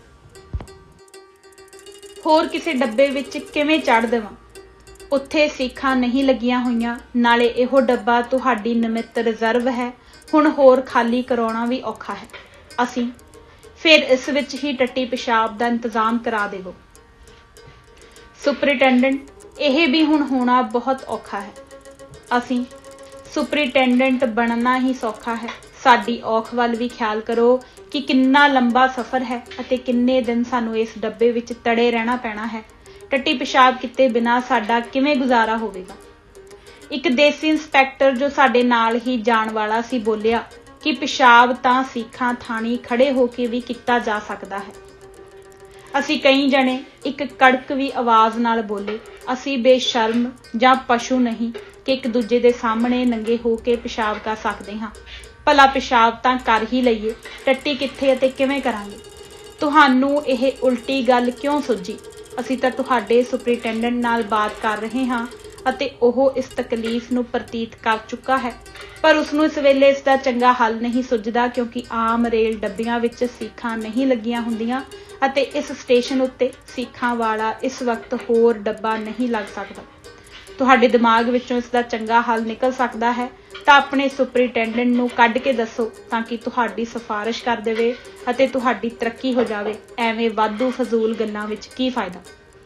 ਹੋਰ ਕਿਸੇ ਡੱਬੇ ਵਿੱਚ ਕਿਵੇਂ ਚੜ੍ਹ ਦੇਵਾਂ? ਉੱਥੇ ਸੀਖਾਂ ਨਹੀਂ ਲੱਗੀਆਂ ਹੋਈਆਂ, ਨਾਲੇ ਇਹੋ ਡੱਬਾ ਤੁਹਾਡੀ ਨਿਮਿਤ ਰਿਜ਼ਰਵ ਹੈ, ਹੁਣ ਹੋਰ ਖਾਲੀ ਕਰਾਉਣਾ ਵੀ ਔਖਾ ਹੈ। ਅਸੀਂ, ਫਿਰ ਇਸ ਵਿੱਚ ਹੀ ਟੱਟੀ ਪਿਸ਼ਾਬ ਦਾ ਇੰਤਜ਼ਾਮ ਕਰਾ ਦੇਵੋ। ਸੁਪਰਿੰਟੈਂਡੈਂਟ, ਇਹ ਵੀ ਹੁਣ ਹੋਣਾ ਬਹੁਤ ਔਖਾ ਹੈ। ਅਸੀਂ, ਸੁਪਰਿੰਟੈਂਡੈਂਟ ਬਣਨਾ ਹੀ ਸੌਖਾ ਹੈ। ਸਾਡੀ ਔਖ ਵੱਲ ਵੀ ਖਿਆਲ ਕਰੋ ਕਿ ਕਿੰਨਾ ਲੰਬਾ ਸਫ਼ਰ ਹੈ ਅਤੇ ਕਿੰਨੇ ਦਿਨ ਸਾਨੂੰ ਇਸ ਡੱਬੇ ਵਿੱਚ ਤੜੇ ਰਹਿਣਾ ਪੈਣਾ ਹੈ। ਟੱਟੀ ਪਿਸ਼ਾਬ ਕੀਤੇ ਬਿਨਾਂ ਸਾਡਾ ਕਿਵੇਂ ਗੁਜ਼ਾਰਾ ਹੋਵੇਗਾ? ਇੱਕ ਦੇਸੀ ਇੰਸਪੈਕਟਰ ਜੋ ਸਾਡੇ ਨਾਲ ਹੀ ਜਾਣ ਵਾਲਾ ਸੀ ਬੋਲਿਆ ਕਿ ਪਿਸ਼ਾਬ ਤਾਂ ਸੀਖਾਂ ਥਾਣੀ ਖੜੇ ਹੋ ਕੇ ਵੀ ਕੀਤਾ ਜਾ ਸਕਦਾ ਹੈ। ਅਸੀਂ ਕਈ ਜਣੇ ਇੱਕ ਕੜਕ ਵੀ ਆਵਾਜ਼ ਨਾਲ ਬੋਲੇ, ਅਸੀਂ ਬੇਸ਼ਰਮ ਜਾਂ ਪਸ਼ੂ ਨਹੀਂ ਕਿ ਇੱਕ ਦੂਜੇ ਦੇ ਸਾਹਮਣੇ ਨੰਗੇ ਹੋ ਕੇ ਪਿਸ਼ਾਬ ਕਰ ਸਕਦੇ ਹਾਂ। ਭਲਾ ਪਿਸ਼ਾਬ ਤਾਂ ਕਰ ਹੀ ਲਈਏ, ਟੱਟੀ ਕਿੱਥੇ ਅਤੇ ਕਿਵੇਂ ਕਰਾਂਗੇ? ਤੁਹਾਨੂੰ ਇਹ ਉਲਟੀ ਗੱਲ ਕਿਉਂ ਸੁੱਝੀ? ਅਸੀਂ ਤਾਂ ਤੁਹਾਡੇ ਸੁਪਰਿੰਟੈਂਡੈਂਟ ਨਾਲ ਬਾਤ ਕਰ ਰਹੇ ਹਾਂ ਅਤੇ ਉਹ ਇਸ ਤਕਲੀਫ ਨੂੰ ਪ੍ਰਤੀਤ ਕਰ ਚੁੱਕਾ ਹੈ, ਪਰ ਉਸਨੂੰ ਇਸ ਵੇਲੇ ਇਸ ਦਾ ਚੰਗਾ ਹੱਲ ਨਹੀਂ ਸੁੱਝਦਾ, ਕਿਉਂਕਿ ਆਮ ਰੇਲ ਡੱਬਿਆਂ ਵਿੱਚ ਸੀਖਾਂ ਨਹੀਂ ਲੱਗੀਆਂ ਹੁੰਦੀਆਂ ਅਤੇ ਇਸ ਸਟੇਸ਼ਨ ਉੱਤੇ ਸੀਖਾਂ ਵਾਲਾ ਇਸ ਵਕਤ ਹੋਰ ਡੱਬਾ ਨਹੀਂ ਲੱਗ ਸਕਦਾ। ਤੁਹਾਡੇ ਦਿਮਾਗ ਵਿੱਚੋਂ ਇਸ ਦਾ ਚੰਗਾ ਹੱਲ ਨਿਕਲ ਸਕਦਾ ਹੈ ਤਾਂ ਆਪਣੇ ਸੁਪਰਿੰਟੈਂਡੈਂਟ ਨੂੰ ਕੱਢ ਕੇ ਦੱਸੋ, ਤਾਂ ਕਿ ਤੁਹਾਡੀ ਸਿਫਾਰਿਸ਼ ਕਰ ਦੇਵੇ ਅਤੇ ਤੁਹਾਡੀ ਤਰੱਕੀ ਹੋ ਜਾਵੇ। ਐਵੇਂ ਵਾਧੂ ਫਜ਼ੂਲ ਗੱਲਾਂ ਵਿੱਚ ਕੀ ਫਾਇਦਾ?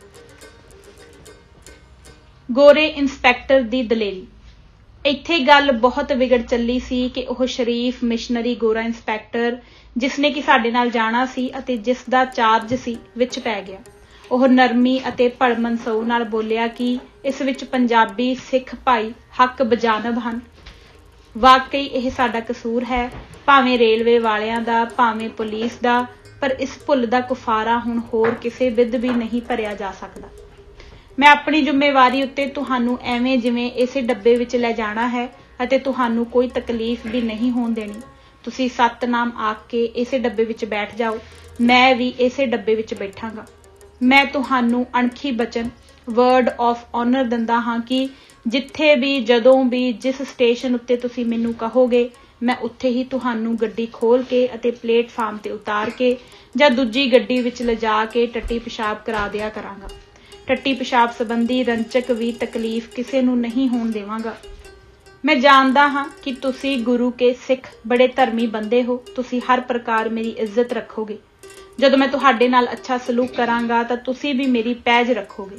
ਗੋਰੇ ਇੰਸਪੈਕਟਰ ਦੀ ਦਲੇਰੀ। ਇੱਥੇ ਗੱਲ ਬਹੁਤ ਵਿਗੜ ਚੱਲੀ ਸੀ ਕਿ ਉਹ ਸ਼ਰੀਫ ਮਿਸ਼ਨਰੀ ਗੋਰਾ ਇੰਸਪੈਕਟਰ, ਜਿਸਨੇ ਕਿ ਸਾਡੇ ਨਾਲ ਜਾਣਾ ਸੀ ਅਤੇ ਜਿਸ ਦਾ ਚਾਰਜ ਸੀ, ਵਿੱਚ ਪੈ ਗਿਆ। ਉਹ ਨਰਮੀ ਅਤੇ ਭੜਮਨ ਸਊ ਨਾਲ ਬੋਲਿਆ ਕਿ ਇਸ ਵਿੱਚ ਪੰਜਾਬੀ ਸਿੱਖ ਭਾਈ ਹੱਕ ਬਜਾਨਬ ਹਨ। ਵਾਕਈ ਇਹ ਸਾਡਾ ਕਸੂਰ ਹੈ, ਭਾਵੇਂ ਰੇਲਵੇ ਵਾਲਿਆਂ ਦਾ, ਭਾਵੇਂ ਪੁਲਿਸ ਦਾ, ਪਰ ਇਸ ਭੁੱਲ ਦਾ ਕੁਫਾਰਾ ਹੁਣ ਹੋਰ ਕਿਸੇ ਵਿਧ ਵੀ ਨਹੀਂ ਭਰਿਆ ਜਾ ਸਕਦਾ। ਮੈਂ ਆਪਣੀ ਜ਼ਿੰਮੇਵਾਰੀ ਉੱਤੇ ਤੁਹਾਨੂੰ ਐਵੇਂ ਜਿਵੇਂ ਇਸੇ ਡੱਬੇ ਵਿੱਚ ਲੈ ਜਾਣਾ ਹੈ ਅਤੇ ਤੁਹਾਨੂੰ ਕੋਈ ਤਕਲੀਫ ਵੀ ਨਹੀਂ ਹੋਣ ਦੇਣੀ। ਤੁਸੀਂ ਸਤਨਾਮ ਆਖ ਕੇ ਇਸੇ ਡੱਬੇ ਵਿੱਚ ਬੈਠ ਜਾਓ, ਮੈਂ ਵੀ ਇਸੇ ਡੱਬੇ ਵਿੱਚ ਬੈਠਾਂਗਾ। ਮੈਂ ਤੁਹਾਨੂੰ ਅਣਖੀ ਬਚਨ, ਵਰਡ ਆਫ ਆਨਰ ਦਿੰਦਾ ਹਾਂ ਕਿ ਜਿੱਥੇ ਵੀ, ਜਦੋਂ ਵੀ, ਜਿਸ ਸਟੇਸ਼ਨ ਉੱਤੇ ਤੁਸੀਂ ਮੈਨੂੰ ਕਹੋਗੇ, ਮੈਂ ਉੱਥੇ ਹੀ ਤੁਹਾਨੂੰ ਗੱਡੀ ਖੋਲ ਕੇ ਅਤੇ ਪਲੇਟਫਾਰਮ ਤੇ ਉਤਾਰ ਕੇ ਜਾਂ ਦੂਜੀ ਗੱਡੀ ਵਿੱਚ ਲਿਜਾ ਕੇ ਟੱਟੀ ਪਿਸ਼ਾਬ ਕਰਾ ਦਿਆ ਕਰਾਂਗਾ। ਟੱਟੀ ਪਿਸ਼ਾਬ ਸੰਬੰਧੀ ਰੰਚਕ ਵੀ ਤਕਲੀਫ ਕਿਸੇ ਨੂੰ ਨਹੀਂ ਹੋਣ ਦੇਵਾਂਗਾ। ਮੈਂ ਜਾਣਦਾ ਹਾਂ ਕਿ ਤੁਸੀਂ ਗੁਰੂ ਕੇ ਸਿੱਖ ਬੜੇ ਧਰਮੀ ਬੰਦੇ ਹੋ, ਤੁਸੀਂ ਹਰ ਪ੍ਰਕਾਰ ਮੇਰੀ ਇੱਜ਼ਤ ਰੱਖੋਗੇ। ਜਦੋਂ ਮੈਂ ਤੁਹਾਡੇ ਨਾਲ ਅੱਛਾ ਸਲੂਕ ਕਰਾਂਗਾ ਤਾਂ ਤੁਸੀਂ ਵੀ ਮੇਰੀ ਪੈਜ ਰੱਖੋਗੇ।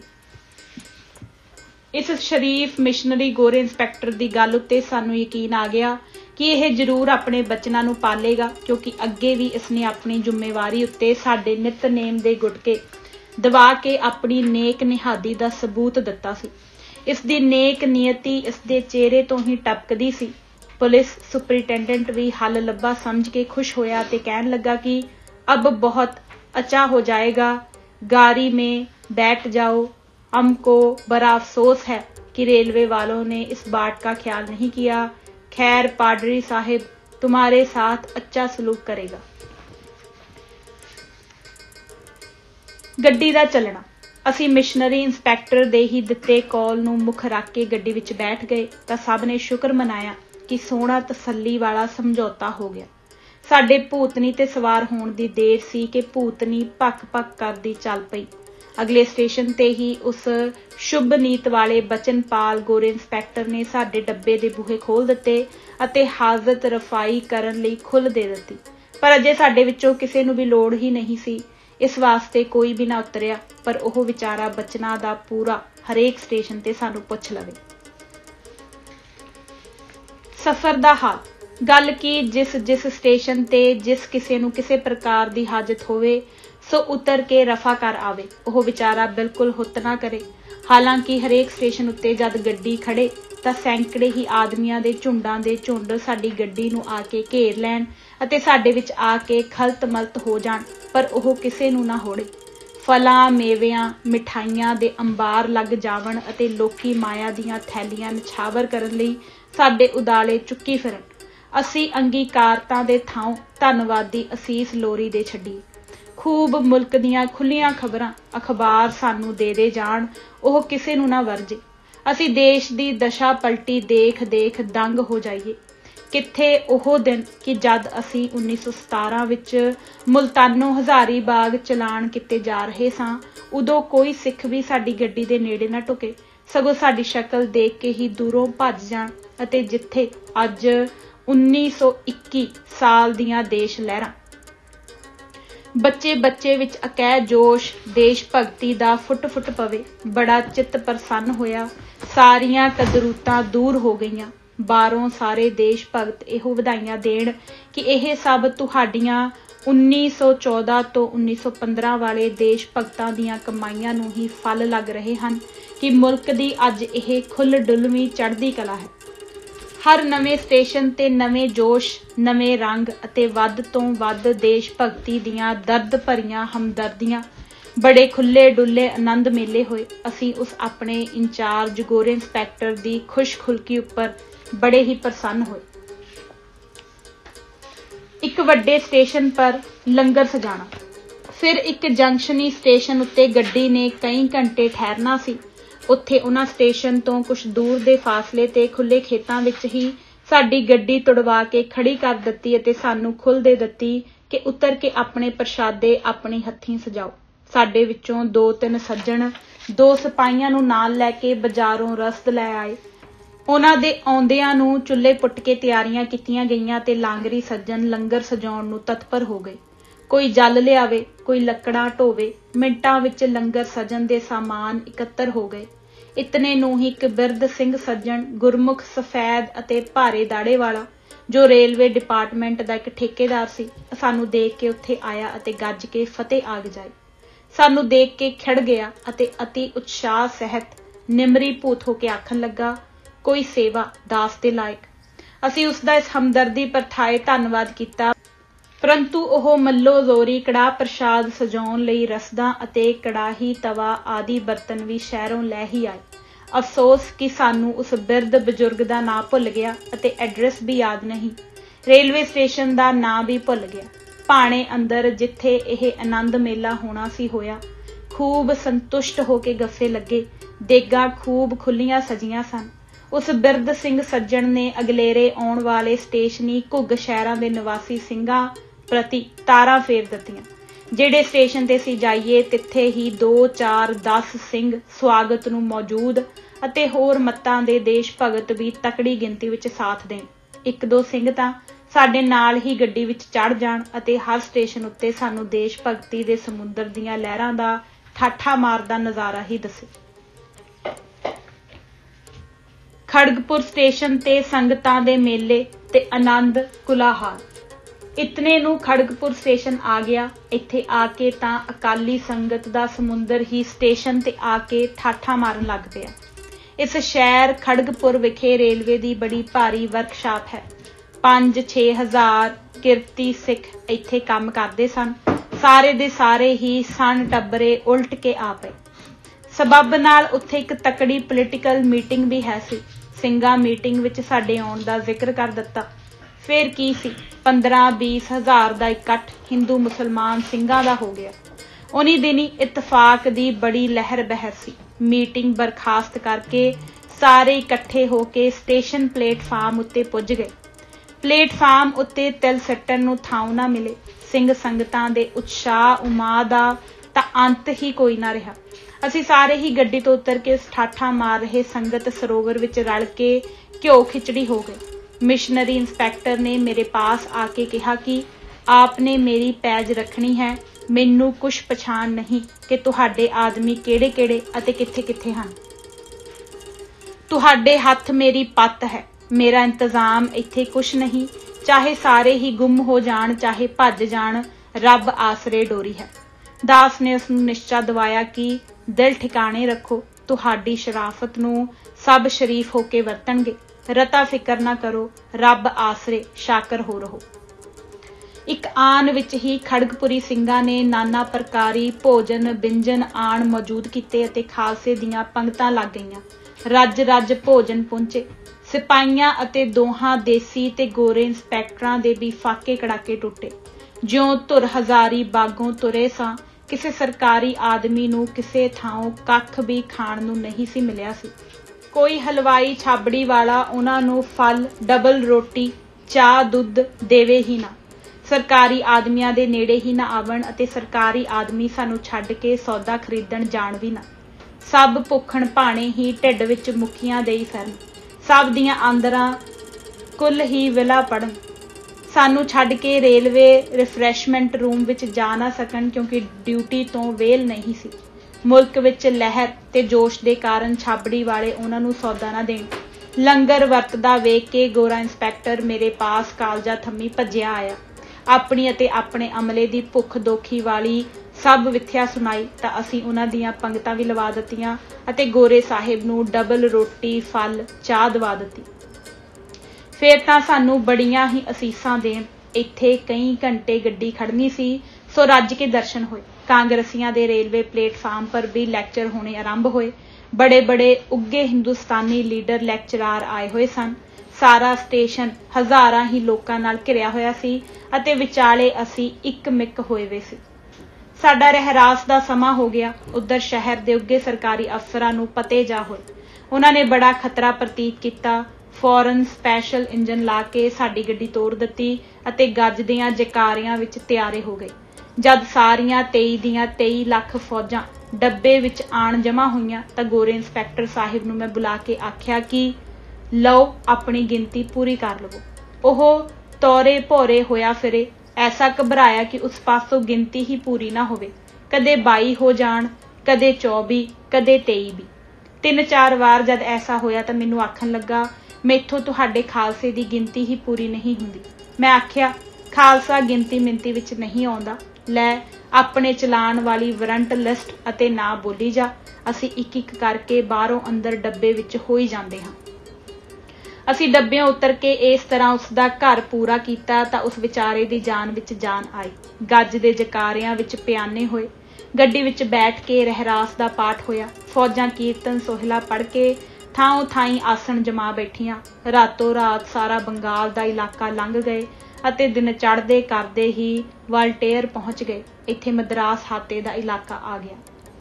ਇਸ ਸ਼ਰੀਫ ਮਿਸ਼ਨਰੀ ਗੋਰੇ ਇੰਸਪੈਕਟਰ ਦੀ ਗੱਲ ਉੱਤੇ ਸਾਨੂੰ ਯਕੀਨ ਆ ਗਿਆ ਕਿ ਇਹ ਜ਼ਰੂਰ ਆਪਣੇ ਬਚਨਾਂ ਨੂੰ ਪਾਲੇਗਾ, ਕਿਉਂਕਿ ਅੱਗੇ ਵੀ ਇਸਨੇ ਆਪਣੀ ਜ਼ਿੰਮੇਵਾਰੀ ਉੱਤੇ ਸਾਡੇ ਨਿਤਨੇਮ ਦੇ ਗੁਟਕੇ ਦਬਾ ਕੇ ਆਪਣੀ ਨੇਕ ਨਿਹਾਦੀ ਦਾ ਸਬੂਤ ਦਿੱਤਾ ਸੀ। ਇਸ ਦੀ ਨੇਕ ਨੀਅਤੀ ਇਸ ਦੇ ਚਿਹਰੇ ਤੋਂ ਹੀ ਟਪਕਦੀ ਸੀ। ਪੁਲਿਸ ਸੁਪਰਿੰਟੈਂਡੈਂਟ ਵੀ ਹੱਲ ਲੱਭਾ ਸਮਝ ਕੇ ਖੁਸ਼ ਹੋਇਆ ਤੇ ਕਹਿਣ ਲੱਗਾ ਕਿ अब बहुत अच्छा हो जाएगा, गाड़ी में बैठ जाओ। हमको बड़ा अफसोस है कि रेलवे वालों ने इस बात का ख्याल नहीं किया। खैर, पादरी साहिब तुम्हारे साथ अच्छा सलूक करेगा। ਗੱਡੀ ਦਾ ਚੱਲਣਾ। ਅਸੀਂ ਮਿਸ਼ਨਰੀ ਇੰਸਪੈਕਟਰ ਦੇ ਹੀ ਦਿੱਤੇ ਕੌਲ ਨੂੰ ਮੁੱਖ ਰੱਖ ਕੇ ਗੱਡੀ ਵਿੱਚ ਬੈਠ ਗਏ ਤਾਂ ਸਭ ਨੇ ਸ਼ੁਕਰ ਮਨਾਇਆ ਕਿ ਸੋਹਣਾ ਤਸੱਲੀ ਵਾਲਾ ਸਮਝੌਤਾ ਹੋ ਗਿਆ। ਸਾਡੇ ਭੂਤਨੀ ਤੇ ਸਵਾਰ ਹੋਣ ਦੀ ਦੇਰ ਸੀ ਕਿ ਭੂਤਨੀ ਭੱਕ ਭੱਕ ਕਰਦੀ ਚੱਲ ਪਈ। ਅਗਲੇ ਸਟੇਸ਼ਨ ਤੇ ਹੀ ਉਸ ਸ਼ੁਭ ਨੀਤ ਵਾਲੇ ਬਚਨਪਾਲ ਗੋਰੇ ਇੰਸਪੈਕਟਰ ਨੇ ਸਾਡੇ ਡੱਬੇ ਦੇ ਬੂਹੇ ਖੋਲ੍ਹ ਦਿੱਤੇ ਅਤੇ ਹਾਜ਼ਤ ਰਫਾਈ ਕਰਨ ਲਈ ਖੁੱਲ੍ਹ ਦੇ ਦਿੱਤੀ। ਪਰ ਅਜੇ ਸਾਡੇ ਵਿੱਚੋਂ ਕਿਸੇ ਨੂੰ ਵੀ ਲੋੜ ਹੀ ਨਹੀਂ ਸੀ। ਇਸ ਵਾਸਤੇ ਕੋਈ ਵੀ ਨਾ ਉਤਰਿਆ, ਪਰ ਉਹ ਵਿਚਾਰਾ ਬਚਨਾਂ ਦਾ ਪੂਰਾ ਹਰੇਕ ਸਟੇਸ਼ਨ ਤੇ ਸਾਨੂੰ ਪੁੱਛ ਲਵੇ। ਸਫ਼ਰ ਦਾ ਹਾਲ। ਗੱਲ ਕੀ ਜਿਸ ਜਿਸ ਸਟੇਸ਼ਨ ਤੇ ਜਿਸ ਕਿਸੇ ਨੂੰ ਕਿਸੇ ਪ੍ਰਕਾਰ ਦੀ ਹਾਜਤ ਹੋਵੇ ਸੋ ਉਤਰ ਕੇ ਰਫਾ ਕਰ ਆਵੇ। ਉਹ ਵਿਚਾਰਾ ਬਿਲਕੁਲ ਹੁੱਤ ਨਾ ਕਰੇ। ਹਾਲਾਂਕਿ ਹਰੇਕ ਸਟੇਸ਼ਨ ਉੱਤੇ ਜਦ ਗੱਡੀ ਖੜੇ ਤਾਂ ਸੈਂਕੜੇ ਹੀ ਆਦਮੀਆਂ ਦੇ ਝੁੰਡਾਂ ਦੇ ਝੁੰਡ ਸਾਡੀ ਗੱਡੀ ਨੂੰ ਆ ਕੇ ਘੇਰ ਲੈਣ ਅਤੇ ਸਾਡੇ ਵਿੱਚ ਆ ਕੇ ਖਲਤ ਮਲਤ ਹੋ ਜਾਣ, ਪਰ ਉਹ ਕਿਸੇ ਨੂੰ ਨਾ ਹੋੜੇ। ਫਲਾਂ, ਮੇਵਿਆਂ, ਮਿਠਾਈਆਂ ਦੇ ਅੰਬਾਰ ਲੱਗ ਜਾਵਣ ਅਤੇ ਲੋਕੀ ਮਾਇਆ ਦੀਆਂ ਥੈਲੀਆਂ ਨਿਛਾਵਰ ਕਰਨ ਲਈ ਸਾਡੇ ਉਦਾਲੇ ਚੁੱਕੀ ਫਿਰਨ। ਅਸੀਂ ਅੰਗੀਕਾਰਤਾਂ ਦੇ ਥਾਂ ਧੰਨਵਾਦੀ ਅਸੀਸ ਲੋਰੀ ਦੇ ਛੱਡੀਏ। ਖੂਬ ਮੁਲਕ ਦੀਆਂ ਖੁੱਲ੍ਹੀਆਂ ਖਬਰਾਂ ਅਖਬਾਰ ਸਾਨੂੰ ਦੇ ਦੇ ਜਾਣ, ਉਹ ਕਿਸੇ ਨੂੰ ਨਾ ਵਰਜੇ। ਅਸੀਂ ਦੇਸ਼ ਦੀ ਦਸ਼ਾ ਪਲਟੀ ਦੇਖ ਦੇਖ ਦੰਗ ਹੋ ਜਾਈਏ। ਕਿੱਥੇ ਉਹ ਦਿਨ ਕਿ ਜਦ ਅਸੀਂ ਉੱਨੀ ਸੌ ਸਤਾਰਾਂ ਵਿੱਚ ਮੁਲਤਾਨੋਂ ਹਜ਼ਾਰੀ ਬਾਗ ਚਲਾਣ ਕੀਤੇ ਜਾ ਰਹੇ ਸਾਂ, ਉਦੋਂ ਕੋਈ ਸਿੱਖ ਵੀ ਸਾਡੀ ਗੱਡੀ ਦੇ ਨੇੜੇ ਨਾ ਢੁਕੇ, ਸਗੋਂ ਸਾਡੀ ਸ਼ਕਲ ਦੇਖ ਕੇ ਹੀ ਦੂਰੋਂ ਭੱਜ ਜਾਣ। ਅਤੇ ਜਿੱਥੇ ਅੱਜ ਉੱਨੀ ਸੌ ਇੱਕੀ ਸਾਲ ਦੀਆਂ ਦੇਸ਼ ਲਹਿਰਾਂ, ਬੱਚੇ ਬੱਚੇ ਵਿੱਚ ਅਕਹਿ ਜੋਸ਼ ਦੇਸ਼ ਭਗਤੀ ਦਾ ਫੁੱਟ ਫੁੱਟ ਪਵੇ, ਬੜਾ ਚਿੱਤ ਪ੍ਰਸੰਨ ਹੋਇਆ। ਸਾਰੀਆਂ ਕਦਰੂਤਾਂ ਦੂਰ ਹੋ ਗਈਆਂ। ਬਾਹਰੋਂ ਸਾਰੇ ਦੇਸ਼ ਭਗਤ ਇਹੋ ਵਧਾਈਆਂ ਦੇਣ ਕਿ ਇਹ ਸਭ ਤੁਹਾਡੀਆਂ ਉੱਨੀ ਸੌ ਚੌਦਾਂ ਤੋਂ ਉੱਨੀ ਸੌ ਪੰਦਰਾਂ ਵਾਲੇ ਦੇਸ਼ ਭਗਤਾਂ ਦੀਆਂ ਕਮਾਈਆਂ ਨੂੰ ਹੀ ਫਲ ਲੱਗ ਰਹੇ ਹਨ ਕਿ ਮੁਲਕ ਦੀ ਅੱਜ ਇਹ ਖੁੱਲ੍ਹ ਡੁੱਲਵੀਂ ਚੜ੍ਹਦੀ ਕਲਾ ਹੈ। ਹਰ ਨਵੇਂ ਸਟੇਸ਼ਨ ਤੇ ਨਵੇਂ ਜੋਸ਼, ਨਵੇਂ ਰੰਗ ਅਤੇ ਵੱਧ ਤੋਂ ਵੱਧ ਦੇਸ਼ ਭਗਤੀ ਦੀਆਂ ਦਰਦ ਭਰੀਆਂ ਹਮਦਰਦੀਆਂ। ਬੜੇ ਖੁੱਲ੍ਹੇ ਡੁੱਲੇ ਆਨੰਦ ਮੇਲੇ ਹੋਏ। ਅਸੀਂ ਉਸ ਆਪਣੇ ਇੰਚਾਰਜ ਗੋਰੇ ਇੰਸਪੈਕਟਰ ਦੀ ਖੁਸ਼ਖੁਲਕੀ ਉੱਪਰ ਬੜੇ ਹੀ ਪ੍ਰਸੰਨ ਹੋਏ। ਇੱਕ ਵੱਡੇ ਸਟੇਸ਼ਨ ਪਰ ਲੰਗਰ ਸਜਾਣਾ। ਫਿਰ ਇੱਕ ਜੰਕਸ਼ਨੀ ਸਟੇਸ਼ਨ ਉੱਤੇ ਗੱਡੀ ਨੇ ਕਈ ਘੰਟੇ ਠਹਿਰਨਾ ਸੀ। ਉੱਥੇ ਉਹਨਾਂ ਸਟੇਸ਼ਨ ਤੋਂ ਕੁਛ ਦੂਰ ਦੇ ਫਾਸਲੇ ਤੇ ਖੁੱਲ੍ਹੇ ਖੇਤਾਂ ਵਿੱਚ ਹੀ ਸਾਡੀ ਗੱਡੀ ਤੁੜਵਾ ਕੇ ਖੜੀ ਕਰ ਦਿੱਤੀ ਅਤੇ ਸਾਨੂੰ ਖੁੱਲ੍ਹ ਦੇ ਦਿੱਤੀ ਕਿ ਉਤਰ ਕੇ ਆਪਣੇ ਪ੍ਰਸ਼ਾਦੇ ਆਪਣੇ ਹੱਥੀਂ ਸਜਾਓ। ਸਾਡੇ ਵਿੱਚੋਂ ਦੋ ਤਿੰਨ ਸੱਜਣ ਦੋ ਸਿਪਾਹੀਆਂ ਨੂੰ ਨਾਲ ਲੈ ਕੇ ਬਾਜ਼ਾਰੋਂ ਰਸਦ ਲੈ ਆਏ। ਉਹਨਾਂ ਦੇ ਆਉਂਦਿਆਂ ਨੂੰ ਚੁੱਲ੍ਹੇ ਪੁੱਟ ਕੇ ਤਿਆਰੀਆਂ ਕੀਤੀਆਂ ਗਈਆਂ ਤੇ ਲਾਂਗਰੀ ਸੱਜਣ ਲੰਗਰ ਸਜਾਉਣ ਨੂੰ ਤਤਪਰ ਹੋ ਗਏ। ਕੋਈ ਜਲ ਲਿਆਵੇ, ਕੋਈ ਲੱਕੜਾਂ ਢੋਵੇ। ਮਿੰਟਾਂ ਵਿੱਚ ਲੰਗਰ ਸਜਣ ਦੇ ਸਾਮਾਨ ਇਕੱਤਰ ਹੋ ਗਏ। ਇਤਨੇ ਨੂੰ ਹੀ ਇੱਕ ਬਿਰਧ ਸਿੰਘ ਸੱਜਣ, ਗੁਰਮੁਖ, ਸਫੈਦ ਅਤੇ ਭਾਰੇ ਦਾੜੇ ਵਾਲਾ, ਜੋ ਰੇਲਵੇ ਡਿਪਾਰਟਮੈਂਟ ਦਾ ਇੱਕ ਠੇਕੇਦਾਰ ਸੀ, ਸਾਨੂੰ ਦੇਖ ਕੇ ਉੱਥੇ ਆਇਆ ਅਤੇ ਗੱਜ ਕੇ ਫਤਿਹ ਆ ਗਜਾਈ। ਸਾਨੂੰ ਦੇਖ ਕੇ ਖਿੜ ਗਿਆ ਅਤੇ ਅਤੀ ਉਤਸ਼ਾਹ ਸਹਿਤ ਨਿਮਰੀ ਭੂਤ ਹੋ ਕੇ ਆਖਣ ਲੱਗਾ, ਕੋਈ ਸੇਵਾ ਦਾਸ ਦੇ ਲਾਇਕ। ਅਸੀਂ ਉਸਦਾ ਇਸ ਹਮਦਰਦੀ ਪ੍ਰਥਾਏ ਧੰਨਵਾਦ ਕੀਤਾ, ਪਰੰਤੂ ਉਹ ਮੱਲੋ ਜ਼ੋਰੀ ਕੜਾਹ ਪ੍ਰਸ਼ਾਦ ਸਜਾਉਣ ਲਈ ਰਸਦਾਂ ਅਤੇ ਕੜਾਹੀ ਤਵਾ ਆਦਿ ਬਰਤਨ ਵੀ ਸ਼ਹਿਰੋਂ ਲੈ ਹੀ ਆਏ। ਅਫਸੋਸ ਕਿ ਸਾਨੂੰ ਉਸ ਬਿਰਧ ਬਜ਼ੁਰਗ ਦਾ ਨਾਂ ਭੁੱਲ ਗਿਆ ਅਤੇ ਐਡਰੈਸ ਵੀ ਯਾਦ ਨਹੀਂ। ਰੇਲਵੇ ਸਟੇਸ਼ਨ ਦਾ ਨਾਂ ਵੀ ਭੁੱਲ ਗਿਆ। ਭਾਣੇ ਅੰਦਰ ਜਿੱਥੇ ਇਹ ਆਨੰਦ ਮੇਲਾ ਹੋਣਾ ਸੀ ਹੋਇਆ। ਖੂਬ ਸੰਤੁਸ਼ਟ ਹੋ ਕੇ ਗੱਫੇ ਲੱਗੇ। ਦੇਗਾਂ ਖੂਬ ਖੁੱਲ੍ਹੀਆਂ ਸਜੀਆਂ ਸਨ। ਉਸ ਬਿਰਧ ਸਿੰਘ ਸੱਜਣ ਨੇ ਅਗਲੇਰੇ ਆਉਣ ਵਾਲੇ ਸਟੇਸ਼ਨੀ ਘੁੱਗ ਸ਼ਹਿਰਾਂ ਦੇ ਨਿਵਾਸੀ ਸਿੰਘਾਂ ਪ੍ਰਤੀ ਤਾਰਾਂ ਫੇਰ ਦਿੱਤੀਆਂ। ਜਿਹੜੇ ਸਟੇਸ਼ਨ ਤੇ ਅਸੀਂ ਜਾਈਏ ਤਿੱਥੇ ਹੀ ਦੋ ਚਾਰ ਦਸ ਸਿੰਘ ਸਵਾਗਤ ਨੂੰ ਮੌਜੂਦ ਅਤੇ ਹੋਰ ਮੱਤਾਂ ਦੇ ਦੇਸ਼ ਭਗਤ ਵੀ ਤਕੜੀ ਗਿਣਤੀ ਵਿੱਚ ਸਾਥ ਦੇਣ। ਇੱਕ ਦੋ ਸਿੰਘ ਤਾਂ ਸਾਡੇ ਨਾਲ ਹੀ ਗੱਡੀ ਵਿੱਚ ਚੜ੍ਹ ਜਾਣ ਅਤੇ ਹਰ ਸਟੇਸ਼ਨ ਉੱਤੇ ਸਾਨੂੰ ਦੇਸ਼ ਭਗਤੀ ਦੇ ਸਮੁੰਦਰ ਦੀਆਂ ਲਹਿਰਾਂ ਦਾ ਠਾਠਾ ਮਾਰਦਾ ਨਜ਼ਾਰਾ ਹੀ ਦੱਸੇ। ਖੜਗਪੁਰ ਸਟੇਸ਼ਨ ਤੇ ਸੰਗਤਾਂ ਦੇ ਮੇਲੇ ਤੇ ਆਨੰਦ ਕੁਲਾਹਾਲ। ਇਤਨੇ ਨੂੰ ਖੜਗਪੁਰ ਸਟੇਸ਼ਨ ਆ ਗਿਆ। ਇੱਥੇ ਆ ਕੇ ਤਾਂ ਅਕਾਲੀ ਸੰਗਤ ਦਾ ਸਮੁੰਦਰ ਹੀ ਸਟੇਸ਼ਨ ਤੇ ਆ ਕੇ ਠਾਠਾ ਮਾਰਨ ਲੱਗ ਪਿਆ। ਇਸ ਸ਼ਹਿਰ ਖੜਗਪੁਰ ਵਿਖੇ ਰੇਲਵੇ ਦੀ ਬੜੀ ਭਾਰੀ ਵਰਕਸ਼ਾਪ ਹੈ। ਪੰਜ ਛੇ ਹਜ਼ਾਰ ਕਿਰਤੀ ਸਿੱਖ ਇੱਥੇ ਕੰਮ ਕਰਦੇ ਸਨ। ਸਾਰੇ ਦੇ ਸਾਰੇ ਹੀ ਸਣ ਟੱਬਰੇ ਉਲਟ ਕੇ ਆ ਪਏ। ਸਬੱਬ ਨਾਲ ਉੱਥੇ ਇੱਕ ਤਕੜੀ ਪੋਲੀਟੀਕਲ ਮੀਟਿੰਗ ਵੀ ਹੈ ਸੀ। ਸਿੰਘਾਂ ਮੀਟਿੰਗ ਵਿੱਚ ਸਾਡੇ ਆਉਣ ਦਾ ਜ਼ਿਕਰ ਕਰ ਦਿੱਤਾ। ਫਿਰ ਕੀ ਸੀ, ਪੰਦਰਾਂ ਵੀਹ ਹਜ਼ਾਰ ਦਾ ਇਕੱਠ ਹਿੰਦੂ ਮੁਸਲਮਾਨ ਸਿੰਘਾਂ ਦਾ ਹੋ ਗਿਆ। उन्हीं दिनी इतफाक दी बड़ी लहर बहस सी। मीटिंग बरखास्त करके सारे इकट्ठे होके स्टेशन प्लेटफार्म उत्ते पुज गए। प्लेटफार्म उत्ते तिल सट्टण नूं थां ना मिले। सिंह संगतां दे उत्साह उमाह दा तां अंत ही कोई ना रहा। असीं सारे ही गड्डी तो उतर के ठाठा मार रहे संगत सरोवर विच रल के घ्यो खिचड़ी हो गए। मिशनरी इंस्पैक्टर ने मेरे पास आके कहा कि आपने मेरी पैज रखनी है, मैनू कुछ पछाण नहीं कि तुहाडे आदमी किहड़े किहड़े अते कित्थे कित्थे हन। तुहाडे हत्थ मेरी पत्त है, मेरा इंतजाम इत्थे कुछ नहीं। चाहे सारे ही गुम हो जाण, चाहे भज जाण, रब आसरे डोरी है। दास ने उसनूं निश्चा दवाया कि दिल ठिकाने रखो, तुहाडी शराफत नूं सब शरीफ होके वरतणगे। रता फिकर ना करो, रब आसरे शाकर हो रहो। एक आन विच ही खड़गपुरी ਸਿੰਘਾਂ ने नाना प्रकारी भोजन बिंजन आन मौजूद कीते अते खालसे दीआं पंगतां लग गईआं। रज रज भोजन पहुंचे। सिपाहियां अते दोहां देसी ते गोरे इंस्पैक्टरां दे भी फाके कड़ाके टुटे। ज्यों धुर हजारी बागों तुरे सां, किसी सरकारी आदमी नूं किसी थां कख भी खाण नूं नहीं सी मिलिया सी। कोई हलवाई छाबड़ी वाला उन्हां नूं फल डबल रोटी चाह दुध देवे ही ना। सरकारी आदमियां दे नेड़े ही ना आवण अते सरकारी आदमी सानू छड्ड के सौदा खरीदण जाण भी ना। सब भुखण भाणे ही ढिड विच मुखियां देई फिरन। सब दियां आंदरां कुल ही विला पड़न। सानू छड्ड के रेलवे रिफ्रैशमेंट रूम विच जा ना सकन क्योंकि ड्यूटी तो वेल नहीं सी। मुल्क विच लहर ते जोश दे कारण छाबड़ी वाले उन्हां नूं सौदा ना देण। लंगर वरतदा वेख के गोरा इंस्पैक्टर मेरे पास कालजा थम्मी भज्जिया आया। अपनी अते अपने अमले दी भुख दोखी वाली सब विथ्या सुनाई तां असीं उन्हां दीआं पंगतां भी लवा दित्तियां अते गोरे साहिब नूं डबल रोटी फल चाह दवा दित्ती। फिर तां सानू बड़ियां ही असीसां देण। इत्थे कई घंटे गड्डी खड़नी सी, सो रज के दर्शन होए। कांग्रसियां दे रेलवे प्लेटफार्म पर भी लैक्चर होने आरंभ होए। बड़े बड़े उगे हिंदुस्तानी लीडर लैक्चरार आए हुए सन। सारा स्टेशन हज़ारां ही लोकां नाल घिरिया होया सी अते विचाले असीं इक मिक होए वे सी। साडा रहरास दा समां हो गया। उधर शहर दे उगे सरकारी अफसरां नूं पते जा होए। उन्हां ने बड़ा खतरा प्रतीत कीता। फौरन स्पैशल इंजन ला के साडी गड्डी तोड़ दित्ती अते गजदियां जकारियां विच त्यारे हो गए। जद सारियां तेई दियां तेई लख फौजां डब्बे विच आण जमा होईयां तां गोरे इंस्पैक्टर साहिब नूं मैं बुला के आख्या कि लो अपनी गिनती पूरी कर लवो। ओह तौरे भौरे होया फिरे, ऐसा घबराया कि उस पासों गिनती ही पूरी ना होवे। कदे बाई हो जाण, कदे चौबी, कदे तेई भी। तीन चार वार जद ऐसा होया तां मैनूं आखण लगा, मैथों तुहाडे खालसे दी गिनती ही पूरी नहीं हुंदी। मैं आख्या खालसा गिनती मिनती विच नहीं आउंदा। लै अपने चलान वाली वारंट लिस्ट अते ना बोली जा। असीं एक एक करके बाहरों अंदर डब्बे विच होई जांदे हां। असीं डब्बियों उतर के इस तरह उसका घर पूरा किया तां उस विचारे की जान विच जान आई। गज दे जकारियां विच पियाने होए। गड्डी विच बैठ के रहरास दा पाठ होया। फौजां कीर्तन सोहला पढ़ के थाओं थाई आसन जमा बैठियां। रातों रात सारा बंगाल दा इलाका लंघ गए अते दिन चढ़दे करदे ही वाल्टेयर पहुंच गए। इत्थे मद्रास हाते दा इलाका आ गया।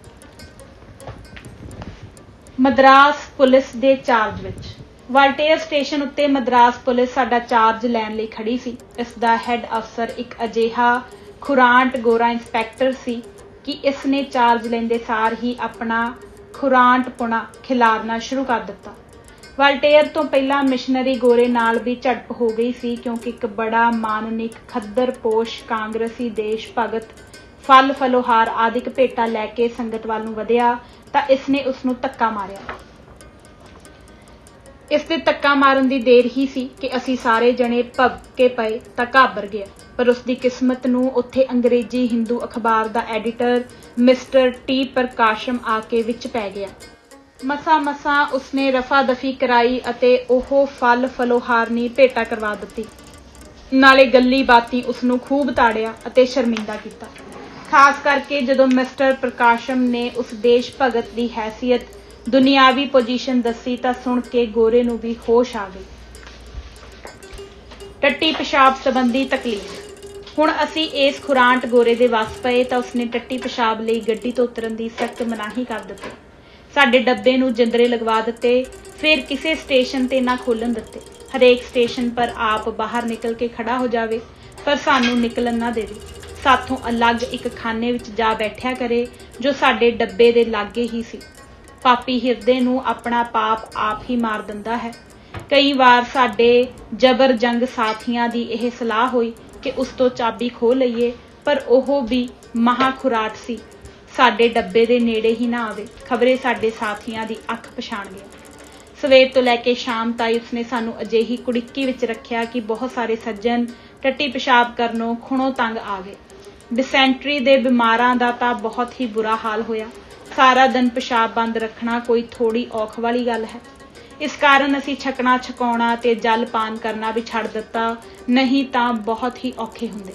मद्रास पुलिस दे चार्ज विच। वाल्टेयर स्टेशन उत्ते मद्रास पुलिस साडा चार्ज लैण लई खड़ी सी। इसदा हैड अफसर एक अजिहा खुरांट गोरा इंस्पैक्टर सी कि इसने चार्ज लैंदे सार ही अपना खुरांटपुणा खिलारना शुरू कर दिता। वाल्टेयर तो पहला मिशनरी गोरे नाल भी झड़प हो गई सी क्योंकि एक बड़ा माननिक खद्दर पोश कांग्रेसी देश भगत फल फलोहार आदिक भेटा लैके संगत वाल नूं वधिया तां इसने उसनूं धक्का मारिया। इसते धक्का मारन दी देर ही सी कि असीं सारे जने भबके पए तां घाबर गए। पर उसकी किस्मत नूं उत्थे अंग्रेजी हिंदू अखबार दा एडिटर मिस्टर टी प्रकाशम आके विच पै गया। मसा मसा उसने रफा दफी कराई अते ओह फल फलोहारनी भेटा करवा दित्ती। नाले गल्ली बाती उसनूं खूब ताड़िया अते शर्मिंदा किया। खास करके जदों मिस्टर प्रकाशम ने उस देश भगत की हैसियत दुनियावी पोजीशन दसी तां सुन के गोरे नूं भी होश आ गई। टट्टी पेशाब संबंधी तकलीफ। ਹੁਣ ਅਸੀਂ ਇਸ ਖੁਰਾਂਟ ਗੋਰੇ ਦੇ ਵੱਸ ਪਏ ਤਾਂ ਉਸਨੇ ਟੱਟੀ ਪਿਸ਼ਾਬ ਲਈ ਗੱਡੀ ਤੋਂ ਉਤਰਨ ਦੀ ਸਖਤ ਮਨਾਹੀ ਕਰ ਦਿੱਤੀ। ਸਾਡੇ ਡੱਬੇ ਨੂੰ ਜਿੰਦਰੇ ਲਗਵਾ ਦਿੱਤੇ, ਫਿਰ ਕਿਸੇ ਸਟੇਸ਼ਨ ਤੇ ਨਾ ਖੋਲਣ ਦਿੱਤੇ। ਹਰੇਕ ਸਟੇਸ਼ਨ ਪਰ ਆਪ ਬਾਹਰ ਨਿਕਲ ਕੇ ਖੜਾ ਹੋ ਜਾਵੇ, ਪਰ ਸਾਨੂੰ ਨਿਕਲਣ ਨਾ ਦੇਵੇ। ਸਾਥੋਂ ਅਲੱਗ ਇੱਕ ਖਾਨੇ ਵਿੱਚ ਜਾ ਬੈਠਿਆ ਕਰੇ ਜੋ ਸਾਡੇ ਡੱਬੇ ਦੇ ਲਾਗੇ ਹੀ ਸੀ। ਪਾਪੀ ਹਿਰਦੇ ਨੂੰ ਆਪਣਾ ਪਾਪ ਆਪ ਹੀ ਮਾਰ ਦਿੰਦਾ ਹੈ। ਕਈ ਵਾਰ ਸਾਡੇ ਜਬਰ ਜੰਗ ਸਾਥੀਆਂ ਦੀ ਇਹ ਸਲਾਹ ਹੋਈ ਕਿ ਉਸ ਤੋਂ ਚਾਬੀ ਖੋਹ ਲਈਏ, ਪਰ ਉਹ ਵੀ ਮਹਾ ਖੁਰਾਟ ਸੀ। ਸਾਡੇ ਡੱਬੇ ਦੇ ਨੇੜੇ ਹੀ ਨਾ ਆਵੇ, ਖਬਰੇ ਸਾਡੇ ਸਾਥੀਆਂ ਦੀ ਅੱਖ ਪਛਾਣ ਗਿਆ। ਸਵੇਰ ਤੋਂ ਲੈ ਕੇ ਸ਼ਾਮ ਤਾਈਂ ਉਸਨੇ ਸਾਨੂੰ ਅਜਿਹੀ ਕੁੜਿੱਕੀ ਵਿੱਚ ਰੱਖਿਆ ਕਿ ਬਹੁਤ ਸਾਰੇ ਸੱਜਣ ਟੱਟੀ ਪਿਸ਼ਾਬ ਕਰਨੋਂ ਖੁਣੋਂ ਤੰਗ ਆ ਗਏ। ਡਿਸੈਂਟਰੀ ਦੇ ਬਿਮਾਰਾਂ ਦਾ ਤਾਂ ਬਹੁਤ ਹੀ ਬੁਰਾ ਹਾਲ ਹੋਇਆ। ਸਾਰਾ ਦਿਨ ਪਿਸ਼ਾਬ ਬੰਦ ਰੱਖਣਾ ਕੋਈ ਥੋੜੀ ਔਖ ਵਾਲੀ ਗੱਲ ਹੈ। ਇਸ ਕਾਰਨ ਅਸੀਂ ਛਕਣਾ ਛਕਾਉਣਾ ਤੇ ਜਲ ਪਾਨ ਕਰਨਾ ਵੀ ਛੱਡ ਦਿੱਤਾ, ਨਹੀਂ ਤਾਂ ਬਹੁਤ ਹੀ ਔਖੇ ਹੁੰਦੇ।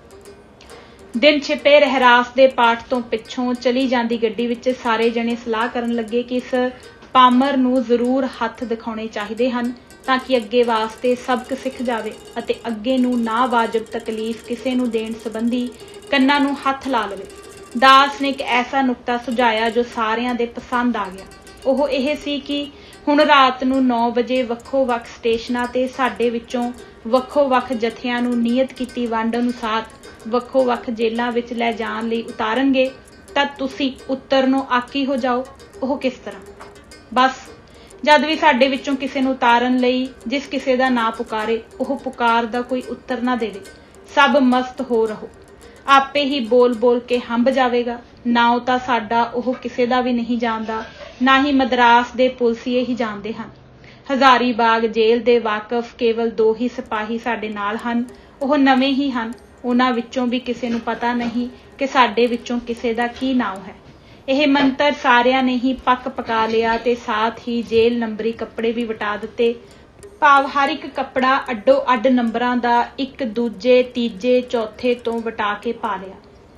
ਦਿਨ ਛਿਪੇ ਰਹਿਰਾਸ ਦੇ ਪਾਠ ਤੋਂ ਪਿੱਛੋਂ ਚਲੀ ਜਾਂਦੀ ਗੱਡੀ ਵਿੱਚ ਸਾਰੇ ਜਣੇ ਸਲਾਹ ਕਰਨ ਲੱਗੇ ਕਿ ਇਸ ਪਾਮਰ ਨੂੰ ਜ਼ਰੂਰ ਹੱਥ ਦਿਖਾਉਣੇ ਚਾਹੀਦੇ ਹਨ ਤਾਂ ਕਿ ਅੱਗੇ ਵਾਸਤੇ ਸਬਕ ਸਿੱਖ ਜਾਵੇ ਅਤੇ ਅੱਗੇ ਨੂੰ ਨਾ ਵਾਜਬ ਤਕਲੀਫ ਕਿਸੇ ਨੂੰ ਦੇਣ ਸੰਬੰਧੀ ਕੰਨਾਂ ਨੂੰ ਹੱਥ ਲਾ ਲਵੇ। ਦਾਸ ਨੇ ਇੱਕ ਐਸਾ ਨੁਕਤਾ ਸੁਝਾਇਆ ਜੋ ਸਾਰਿਆਂ ਦੇ ਪਸੰਦ ਆ ਗਿਆ। ਉਹ ਇਹ ਸੀ ਕਿ ਹੁਣ ਰਾਤ ਨੂੰ ਨੌ ਵਜੇ ਵੱਖੋ ਵੱਖ ਸਟੇਸ਼ਨਾਂ ਤੇ ਸਾਡੇ ਵਿੱਚੋਂ ਵੱਖੋ ਵੱਖ ਜਥਿਆਂ ਨੂੰ ਨਿਯਤ ਕੀਤੀ ਵੰਡ ਅਨੁਸਾਰ ਵੱਖੋ ਵੱਖ ਜੇਲ੍ਹਾਂ ਵਿੱਚ ਲੈ ਜਾਣ ਲਈ ਉਤਾਰਨਗੇ, ਤਾਂ ਤੁਸੀਂ ਉਤਰਨੋਂ ਆਕੀ ਹੋ ਜਾਓ। ਉਹ ਕਿਸ ਤਰ੍ਹਾਂ? ਬਸ ਜਦ ਵੀ ਸਾਡੇ ਵਿੱਚੋਂ ਕਿਸੇ ਨੂੰ ਉਤਾਰਨ ਲਈ ਜਿਸ ਕਿਸੇ ਦਾ ਨਾਂ ਪੁਕਾਰੇ, ਉਹ ਪੁਕਾਰ ਦਾ ਕੋਈ ਉੱਤਰ ਨਾ ਦੇਵੇ। ਸਭ ਮਸਤ ਹੋ ਰਹੋ। ਆਪੇ ਹੀ ਬੋਲ ਬੋਲ ਕੇ ਹੰਭ ਜਾਵੇਗਾ। ਨਾਉ ਤਾਂ ਸਾਡਾ ਉਹ ਕਿਸੇ ਦਾ ਵੀ ਨਹੀਂ ਜਾਣਦਾ, ਨਾ ਹੀ ਮਦਰਾਸ ਦੇ ਪੁਲਸੀਏ ਹੀ ਜਾਣਦੇ ਹਨ। ਹਜ਼ਾਰੀ ਬਾਗ ਜੇਲ੍ਹ ਦੇ ਵਾਕਫ ਕੇਵਲ ਦੋ ਹੀ ਸਿਪਾਹੀ ਸਾਡੇ ਨਾਲ ਹਨ। ਉਹ ਨਵੇਂ ਹੀ ਹਨ। ਉਹਨਾਂ ਵਿੱਚੋਂ ਵੀ ਕਿਸੇ ਨੂੰ ਪਤਾ ਨਹੀਂ ਕਿ ਸਾਡੇ ਵਿੱਚੋਂ ਕਿਸੇ ਦਾ ਕੀ ਨਾਮ ਹੈ। ਇਹ ਮੰਤਰ ਸਾਰਿਆਂ ਨੇ ਹੀ ਪੱਕ ਪਕਾ ਲਿਆ ਤੇ ਸਾਥ ਹੀ ਜੇਲ੍ਹ ਨੰਬਰੀ ਕੱਪੜੇ ਵੀ ਵਟਾ ਦਿੱਤੇ। ਭਾਵ ਹਰ ਇੱਕ ਕੱਪੜਾ ਅੱਡੋ ਅੱਡ ਨੰਬਰਾਂ ਦਾ ਇੱਕ ਦੂਜੇ ਤੀਜੇ ਚੌਥੇ ਤੋਂ ਵਟਾ ਕੇ ਪਾ ਲਿਆ।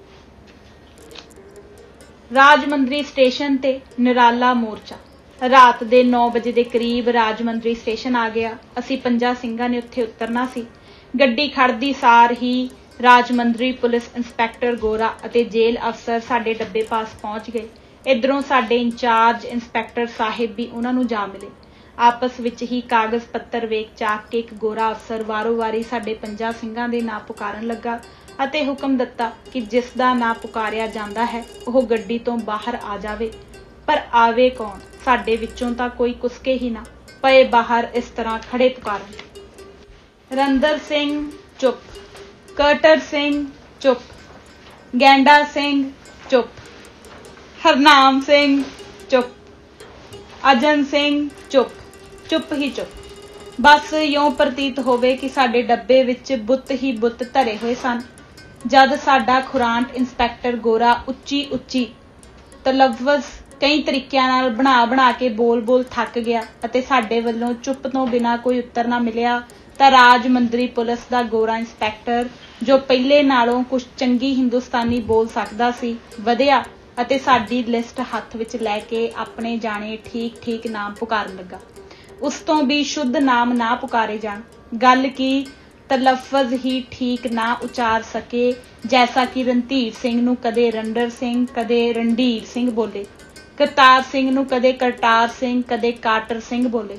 ਰਾਜਮੰਦਰੀ ਸਟੇਸ਼ਨ ਤੇ ਨਿਰਾਲਾ ਮੋਰਚਾ। ਰਾਤ ਦੇ ਨੌ ਵਜੇ ਦੇ ਕਰੀਬ ਰਾਜਮੰਦਰੀ ਸਟੇਸ਼ਨ ਆ ਗਿਆ। ਅਸੀਂ ਪੰਜਾਂ ਸਿੰਘਾਂ ਨੇ ਉੱਥੇ ਉਤਰਨਾ ਸੀ। ਗੱਡੀ ਖੜਦੀ ਸਾਰ ਹੀ ਰਾਜਮੰਦਰੀ ਪੁਲਿਸ ਇੰਸਪੈਕਟਰ ਗੋਰਾ ਅਤੇ ਜੇਲ੍ਹ ਅਫਸਰ ਸਾਡੇ ਡੱਬੇ ਪਾਸ ਪਹੁੰਚ ਗਏ। ਇੱਧਰੋਂ ਸਾਡੇ ਇੰਚਾਰਜ ਇੰਸਪੈਕਟਰ ਸਾਹਿਬ ਵੀ ਉਹਨਾਂ ਨੂੰ ਜਾ ਮਿਲੇ। ਆਪਸ ਵਿੱਚ ਹੀ ਕਾਗਜ਼ ਪੱਤਰ ਵੇਖ ਚਾਕ ਕੇ ਇੱਕ ਗੋਰਾ ਅਫਸਰ ਵਾਰੋ ਵਾਰੀ ਸਾਡੇ ਪੰਜਾਂ ਸਿੰਘਾਂ ਦੇ ਨਾਂ ਪੁਕਾਰਨ ਲੱਗਾ ਅਤੇ ਹੁਕਮ ਦਿੱਤਾ ਕਿ ਜਿਸ ਦਾ ਨਾਂ ਪੁਕਾਰਿਆ ਜਾਂਦਾ ਹੈ ਉਹ ਗੱਡੀ ਤੋਂ ਬਾਹਰ ਆ ਜਾਵੇ। ਪਰ ਆਵੇ ਕੌਣ? ਸਾਡੇ ਵਿੱਚੋਂ ਤਾਂ ਕੋਈ ਕੁਸਕੇ ਹੀ ਨਾ ਪਏ ਬਾਹਰ ਇਸ ਤਰ੍ਹਾਂ ਖੜੇ ਪੁਕਾਰਨ। ਰੰਦਰ ਸਿੰਘ ਚੁੱਪ, ਕਰਟਰ ਸਿੰਘ ਚੁੱਪ, ਗੈਂਡਾ ਸਿੰਘ ਚੁੱਪ, ਹਰਨਾਮ ਸਿੰਘ ਚੁੱਪ, ਅਜਨ ਸਿੰਘ ਚੁੱਪ, ਚੁੱਪ ਹੀ ਚੁੱਪ। ਬਸ ਇਉਂ ਪ੍ਰਤੀਤ ਹੋਵੇ ਕਿ ਸਾਡੇ ਡੱਬੇ ਵਿੱਚ ਬੁੱਤ ਹੀ ਬੁੱਤ ਧਰੇ ਹੋਏ ਸਨ। ਜਦ ਸਾਡਾ ਖੁਰਾਂਟ ਇੰਸਪੈਕਟਰ ਗੋਰਾ ਉੱਚੀ ਉੱਚੀ ਤਲਵਜ਼ ਕਈ ਤਰੀਕਿਆਂ ਨਾਲ ਬਣਾ ਬਣਾ ਕੇ ਬੋਲ ਬੋਲ ਥੱਕ ਗਿਆ ਅਤੇ ਸਾਡੇ ਵੱਲੋਂ ਚੁੱਪ ਤੋਂ ਬਿਨਾਂ ਕੋਈ ਉੱਤਰ ਨਾ ਮਿਲਿਆ, ਤਾਂ ਰਾਜਮੰਦਰੀ ਪੁਲਿਸ ਦਾ ਗੋਰਾ ਇੰਸਪੈਕਟਰ, ਜੋ ਪਹਿਲੇ ਨਾਲੋਂ ਕੁਝ ਚੰਗੀ ਹਿੰਦੁਸਤਾਨੀ ਬੋਲ ਸਕਦਾ ਸੀ, ਵਧਿਆ ਅਤੇ ਸਾਡੀ ਲਿਸਟ ਹੱਥ ਵਿੱਚ ਲੈ ਕੇ ਆਪਣੇ ਜਾਣੇ ਠੀਕ ਠੀਕ ਨਾਮ ਪੁਕਾਰਨ ਲੱਗਾ। ਉਸ ਤੋਂ ਵੀ ਸ਼ੁੱਧ ਨਾਮ ਨਾ ਪੁਕਾਰੇ ਜਾਣ। ਗੱਲ ਕੀ ਤਲਫਜ਼ ਹੀ ਠੀਕ ਨਾ ਉਚਾਰ ਸਕੇ, ਜੈਸਾ ਕਿ ਰਣਧੀਰ ਸਿੰਘ ਨੂੰ ਕਦੇ ਰੰਡਰ ਸਿੰਘ, ਕਦੇ ਰਣਧੀਰ ਸਿੰਘ ਬੋਲੇ, ਕਰਤਾਰ ਸਿੰਘ ਨੂੰ ਕਦੇ ਕਰਤਾਰ ਸਿੰਘ, ਕਦੇ ਕਾਟਰ ਸਿੰਘ ਬੋਲੇ।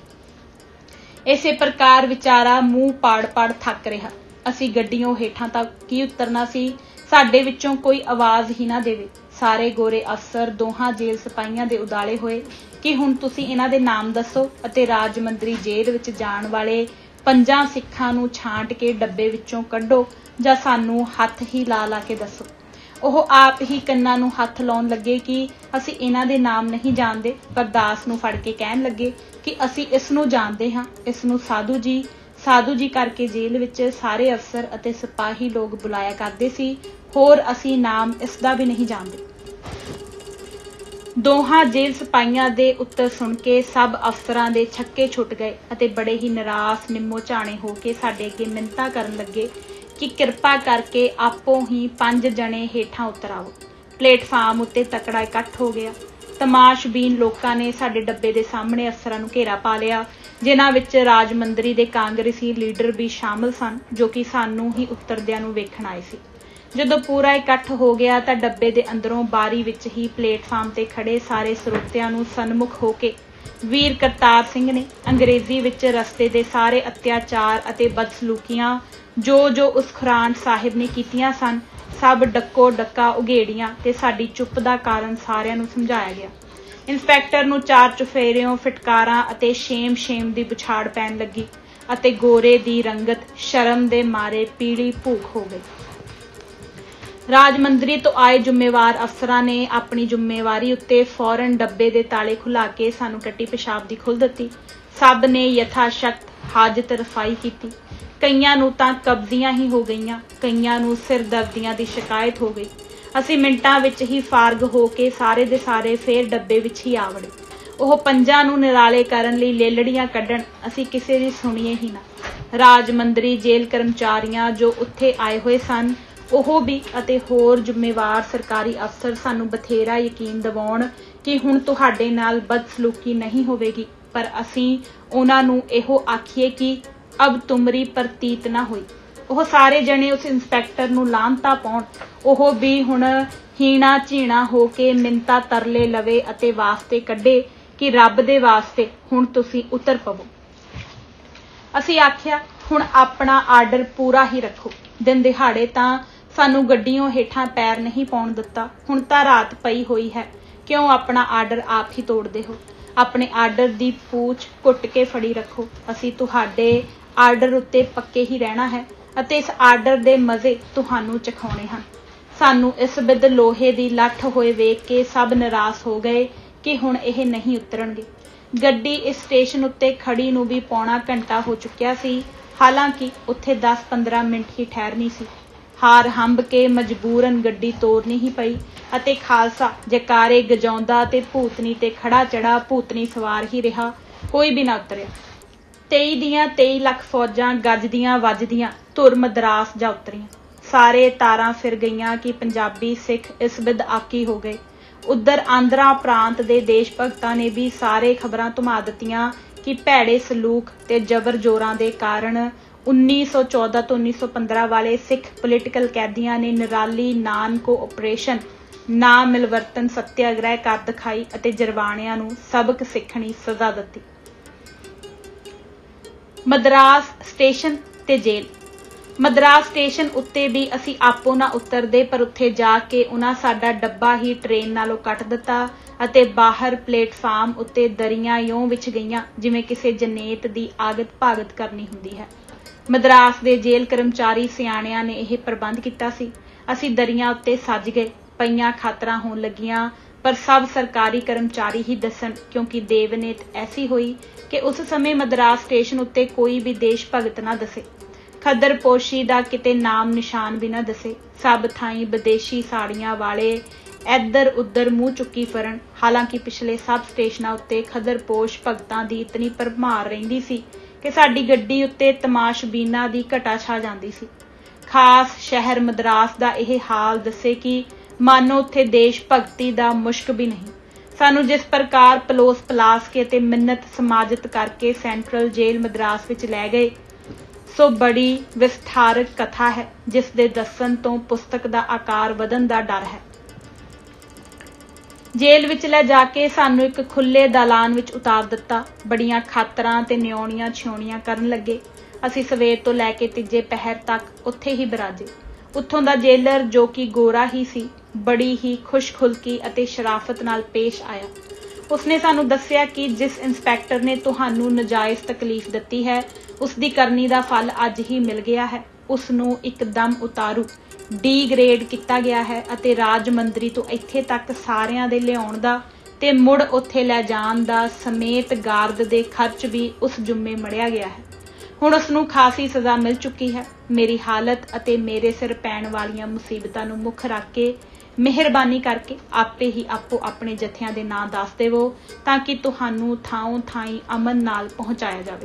ਇਸੇ ਪ੍ਰਕਾਰ ਵਿਚਾਰਾ ਮੂੰਹ ਪਾੜ ਪਾੜ ਥੱਕ ਰਿਹਾ। ਅਸੀਂ ਗੱਡੀਓਂ ਹੇਠਾਂ ਤੱਕ ਕੀ ਉਤਰਨਾ ਸੀ, ਸਾਡੇ ਵਿੱਚੋਂ ਕੋਈ ਆਵਾਜ਼ ਹੀ ਨਾ ਦੇਵੇ। ਸਾਰੇ ਗੋਰੇ ਅਫਸਰ ਦੋਹਾਂ ਜੇਲ੍ਹ ਸਿਪਾਹੀਆਂ ਦੇ ਉਦਾਲੇ ਹੋਏ ਕਿ ਹੁਣ ਤੁਸੀਂ ਇਹਨਾਂ ਦੇ ਨਾਮ ਦੱਸੋ ਅਤੇ ਰਾਜਮੰਦਰੀ ਜੇਲ੍ਹ ਵਿੱਚ ਜਾਣ ਵਾਲੇ ਪੰਜਾਂ ਸਿੱਖਾਂ ਨੂੰ ਛਾਂਟ ਕੇ ਡੱਬੇ ਵਿੱਚੋਂ ਕੱਢੋ ਜਾਂ ਸਾਨੂੰ ਹੱਥ ਹੀ ਲਾ ਲਾ ਕੇ ਦੱਸੋ। ਉਹ ਆਪ ਹੀ ਕੰਨਾਂ ਨੂੰ ਹੱਥ ਲਾਉਣ ਲੱਗੇ ਕਿ ਅਸੀਂ ਇਹਨਾਂ ਦੇ ਨਾਮ ਨਹੀਂ ਜਾਣਦੇ, ਪਰ ਦਾਸ ਨੂੰ ਫੜ ਕੇ ਕਹਿਣ ਲੱਗੇ ਕਿ ਅਸੀਂ ਇਸ ਨੂੰ ਜਾਣਦੇ ਹਾਂ। ਇਸ ਨੂੰ ਸਾਧੂ ਜੀ ਸਾਧੂ ਜੀ ਕਰਕੇ ਜੇਲ੍ਹ ਵਿੱਚ ਸਾਰੇ ਅਫਸਰ ਅਤੇ ਸਿਪਾਹੀ ਲੋਕ ਬੁਲਾਇਆ ਕਰਦੇ ਸੀ। ਹੋਰ ਅਸੀਂ ਨਾਮ ਇਸ ਦਾ ਵੀ ਨਹੀਂ ਜਾਣਦੇ। ਦੋਹਾਂ ਜੇਲ੍ਹ ਸਿਪਾਹੀਆਂ ਦੇ ਉੱਤਰ ਸੁਣ ਕੇ ਸਭ ਅਫਸਰਾਂ ਦੇ ਛੱਕੇ ਛੁੱਟ ਗਏ ਅਤੇ ਬੜੇ ਹੀ ਨਿਰਾਸ਼ ਨਿੰਮੋ ਝਾਣੇ ਹੋ ਕੇ ਸਾਡੇ ਅੱਗੇ ਮਿੰਨਤਾਂ ਕਰਨ ਲੱਗੇ ਕਿ ਕਿਰਪਾ ਕਰਕੇ ਆਪੋ ਹੀ ਪੰਜ ਜਣੇ ਹੇਠਾਂ ਉਤਰ ਆਓ। ਪਲੇਟਫਾਰਮ ਉੱਤੇ ਤਕੜਾ ਇਕੱਠ ਹੋ ਗਿਆ। ਤਮਾਸ਼ਬੀਨ ਲੋਕਾਂ ਨੇ ਸਾਡੇ ਡੱਬੇ ਦੇ ਸਾਹਮਣੇ ਅਫਸਰਾਂ ਨੂੰ ਘੇਰਾ ਪਾ ਲਿਆ। जिन्हां विच राज मंत्री दे कांग्रेसी लीडर भी शामिल सन जो कि सानू ही उतरदिਆਂ ਨੂੰ ਵੇਖਣ आए सी। ਜਦੋਂ पूरा इकट्ठ हो गया तो डब्बे के अंदरों बारी विच ही प्लेटफार्म ते खड़े सारे ਸਰੋਤਿਆਂ ਨੂੰ सन्मुख हो के वीर करतार सिंह ने अंग्रेजी विच रस्ते दे सारे अत्याचार अते बदसलूकियां जो जो उस खुरान साहिब ने कीतियां सन सब डक्को डक्का उघेड़ियां ते साडी चुप दा कारण सारिਆਂ ਨੂੰ समझाया गया। इंस्पैक्टर नूं चार चुफेरियों फिटकारां अते शेम शेम दी बुछाड़ पैन लगी अते गोरे दी रंगत शर्म दे मारे पीली भूख हो गई। राजमंदरी तो आए जिम्मेवार अफसरां ने अपनी जिम्मेवारी उत्ते फौरन डब्बे दे ताले खुला के सानू टट्टी पेशाब दी खुल दित्ती। सब ने यथाशक्त हाजत रफाई की। कईयां नूं तां कब्जियां ही हो गईयां, कईयां नूं सिर दर्दियां दी शिकायत हो गई। असीं मिंटां विच ही फारग हो के सारे दे सारे फेर डब्बे विच ही आ वड़े। ओह पंजां नूं निराले करन लई लेलड़ियां कड्ढण असीं किसे दी सुणीए ही ना। राजमंदरी जेल कर्मचारियां जो उत्थे आए होए सन ਉਹ भी ਅਤੇ ਹੋਰ ਜ਼ਿੰਮੇਵਾਰ ਸਰਕਾਰੀ ਅਫਸਰ ਸਾਨੂੰ ਬਥੇਰਾ ਯਕੀਨ ਦਿਵਾਉਣ ਕਿ ਹੁਣ ਤੁਹਾਡੇ ਨਾਲ ਬਦਸਲੂਕੀ ਨਹੀਂ ਹੋਵੇਗੀ, ਪਰ ਅਸੀਂ ਉਹਨਾਂ ਨੂੰ ਇਹੋ ਆਖੀਏ ਕਿ ਅਬ ਤੁਮਰੀ ਪ੍ਰਤੀਤ ਨਾ ਹੋਈ। ਉਹ ਸਾਰੇ ਜਣੇ ਉਸ ਇੰਸਪੈਕਟਰ ਨੂੰ ਲਾਂਤਾ ਪਾਉਣ। ਉਹ ਵੀ ਹੁਣ ਹੀਣਾ ਝੀਣਾ ਹੋ ਕੇ ਮਿੰਤਾ ਤਰਲੇ ਲਵੇ ਅਤੇ ਵਾਸਤੇ ਕੱਢੇ ਕਿ ਰੱਬ ਦੇ ਵਾਸਤੇ ਹੁਣ ਤੁਸੀਂ ਉਤਰ ਪਵੋ। ਅਸੀਂ ਆਖਿਆ ਹੁਣ ਆਪਣਾ ਆਰਡਰ ਪੂਰਾ ਹੀ ਰੱਖੋ। ਦਿਨ ਦਿਹਾੜੇ ਤਾਂ ਸਾਨੂੰ ਗੱਡੀਆਂ ਹੇਠਾਂ ਪੈਰ नहीं ਪਾਉਣ ਦਿੱਤਾ। ਹੁਣ ਤਾਂ ਰਾਤ ਪਈ ਹੋਈ ਹੈ, ਕਿਉਂ ਆਪਣਾ ਆਰਡਰ ਆਪ ਹੀ ਤੋੜਦੇ ਹੋ? ਆਪਣੇ ਆਰਡਰ ਦੀ ਪੂਛ ਘੁੱਟ ਕੇ ਫੜੀ ਰੱਖੋ। ਅਸੀਂ ਤੁਹਾਡੇ ਆਰਡਰ ਉੱਤੇ ਪੱਕੇ ਹੀ ਰਹਿਣਾ ਹੈ ਅਤੇ ਇਸ ਆਰਡਰ ਦੇ ਮਜ਼ੇ ਤੁਹਾਨੂੰ ਚਖਾਉਣੇ ਹਨ। ਸਾਨੂੰ ਇਸ ਬਿੱਦ ਲੋਹੇ ਦੀ ਲੱਠ ਹੋਏ ਵੇਖ ਕੇ ਸਭ ਨਿਰਾਸ਼ ਹੋ ਗਏ ਕਿ ਹੁਣ ਇਹ ਨਹੀਂ ਉਤਰਨਗੇ। ਗੱਡੀ ਇਸ ਸਟੇਸ਼ਨ ਉੱਤੇ ਖੜੀ ਨੂੰ ਵੀ ਪੌਣਾ ਘੰਟਾ ਹੋ ਚੁੱਕਿਆ ਸੀ, ਹਾਲਾਂਕਿ ਉੱਥੇ ਦਸ ਪੰਦਰਾਂ ਮਿੰਟ ਹੀ ਠਹਿਰਨੀ ਸੀ। हार हंब के मजबूरन गड्डी तोड़नी ही पई अते खालसा जकारे गजाउंदा ते भूतनी ते खड़ा चढ़ा भूतनी सवार ही रहा, कोई भी ना उतरिया। तेई दियां तेई लख फौजां गजदियां वजदियां धुर मद्रास जा उतरियां। सारे तारां फिर गईयां कि पंजाबी सिख इस बिद आकी हो गए। उधर आंध्रा प्रांत दे देश भगतां ने भी सारे खबरां धुमा दित्तियां कि भैड़े सलूक ते जबर जोरां दे कारण उन्नीस सौ चौदह तो उन्नीस सौ पंद्रह वाले सिख पोलिटिकल कैदियां ने निराली नानको ऑपरेशन ना मिलवर्तन सत्याग्रह कर दिखाई अते जरवाणियां नूं सबक सिखणी सजा दित्ती। मद्रास स्टेशन ते जेल। मद्रास स्टेशन उत्ते भी असी आपो ना उतरदे, पर उत्थे जाके उन्हां साडा डब्बा ही ट्रेन नालों कट दिता अते बाहर प्लेटफार्म उत्ते दरियां यों विछ गईयां जिवें किसे जनेत दी आगत भागत करनी हुंदी है। मद्रास दे जेल कर्मचारी सियाणियां ने यह प्रबंध किया सी। असी दरियां उत्ते सज गए। पईयां खातरां होण लगियां, पर सब सरकारी कर्मचारी ही दसन, क्योंकि देवनेत ऐसी हुई कि उस समय मद्रास स्टेशन उत्ते कोई भी देश भगत ना दसे। खदर पोशी दा किते नाम निशान भी ना दसे। सब थाई विदेशी साड़ियां वाले इधर उधर मुँह चुकी फिरन। हालांकि पिछले सब स्टेशनां उत्ते खदरपोश भगतां दी इतनी भरमार रहिंदी सी कि साडी गड्डी उत्ते तमाशबीना दी घटा छा जांदी सी। खास शहर मद्रास दा यह हाल दसे कि मानो उत्थे देश भगती दा मुश्क भी नहीं। सानू जिस प्रकार पलोस पलास के ते मिन्नत समाजित करके सेंट्रल जेल मद्रास विच लै गए, सो बड़ी विस्तारक कथा है जिस दे दसन तो पुस्तक दा आकार वधन दा डर है। जेल विच लै जाके सानू एक खुले दालान विच उतार दिता। बड़ियां खातरां ते न्योणियां छियोणियां करन लगे। असी सवेर तो लैके तीजे पहर तक उत्थे ही बराजे। उत्थों दा जेलर जो कि गोरा ही सी, बड़ी ही खुशखुलकी अते शराफत नाल पेश आया। उसने सानू दस्सिया कि जिस इंस्पैक्टर ने तुहानू नजायज़ तकलीफ दित्ती है, उसदी करनी दा फल अज ही मिल गया है। उसनू एकदम उतारू डी ग्रेड किया गया है अते राजमंदरी तो इत्थे तक सारियां दे लियाउण दा ते मुड़ उत्थे लै जाण दा समेत गार्ड दे खर्च भी उस जुम्मे मड़िया गया है। हुण उसनू खासी सज़ा मिल चुकी है। मेरी हालत अते मेरे सिर पैण वालियां मुसीबतां नू मुख रख के मेहरबानी करके आपे ही आपो अपने जत्थियां दे नां दस देवो ताकि तुहानू थाओं थाई अमन नाल पहुंचाया जावे।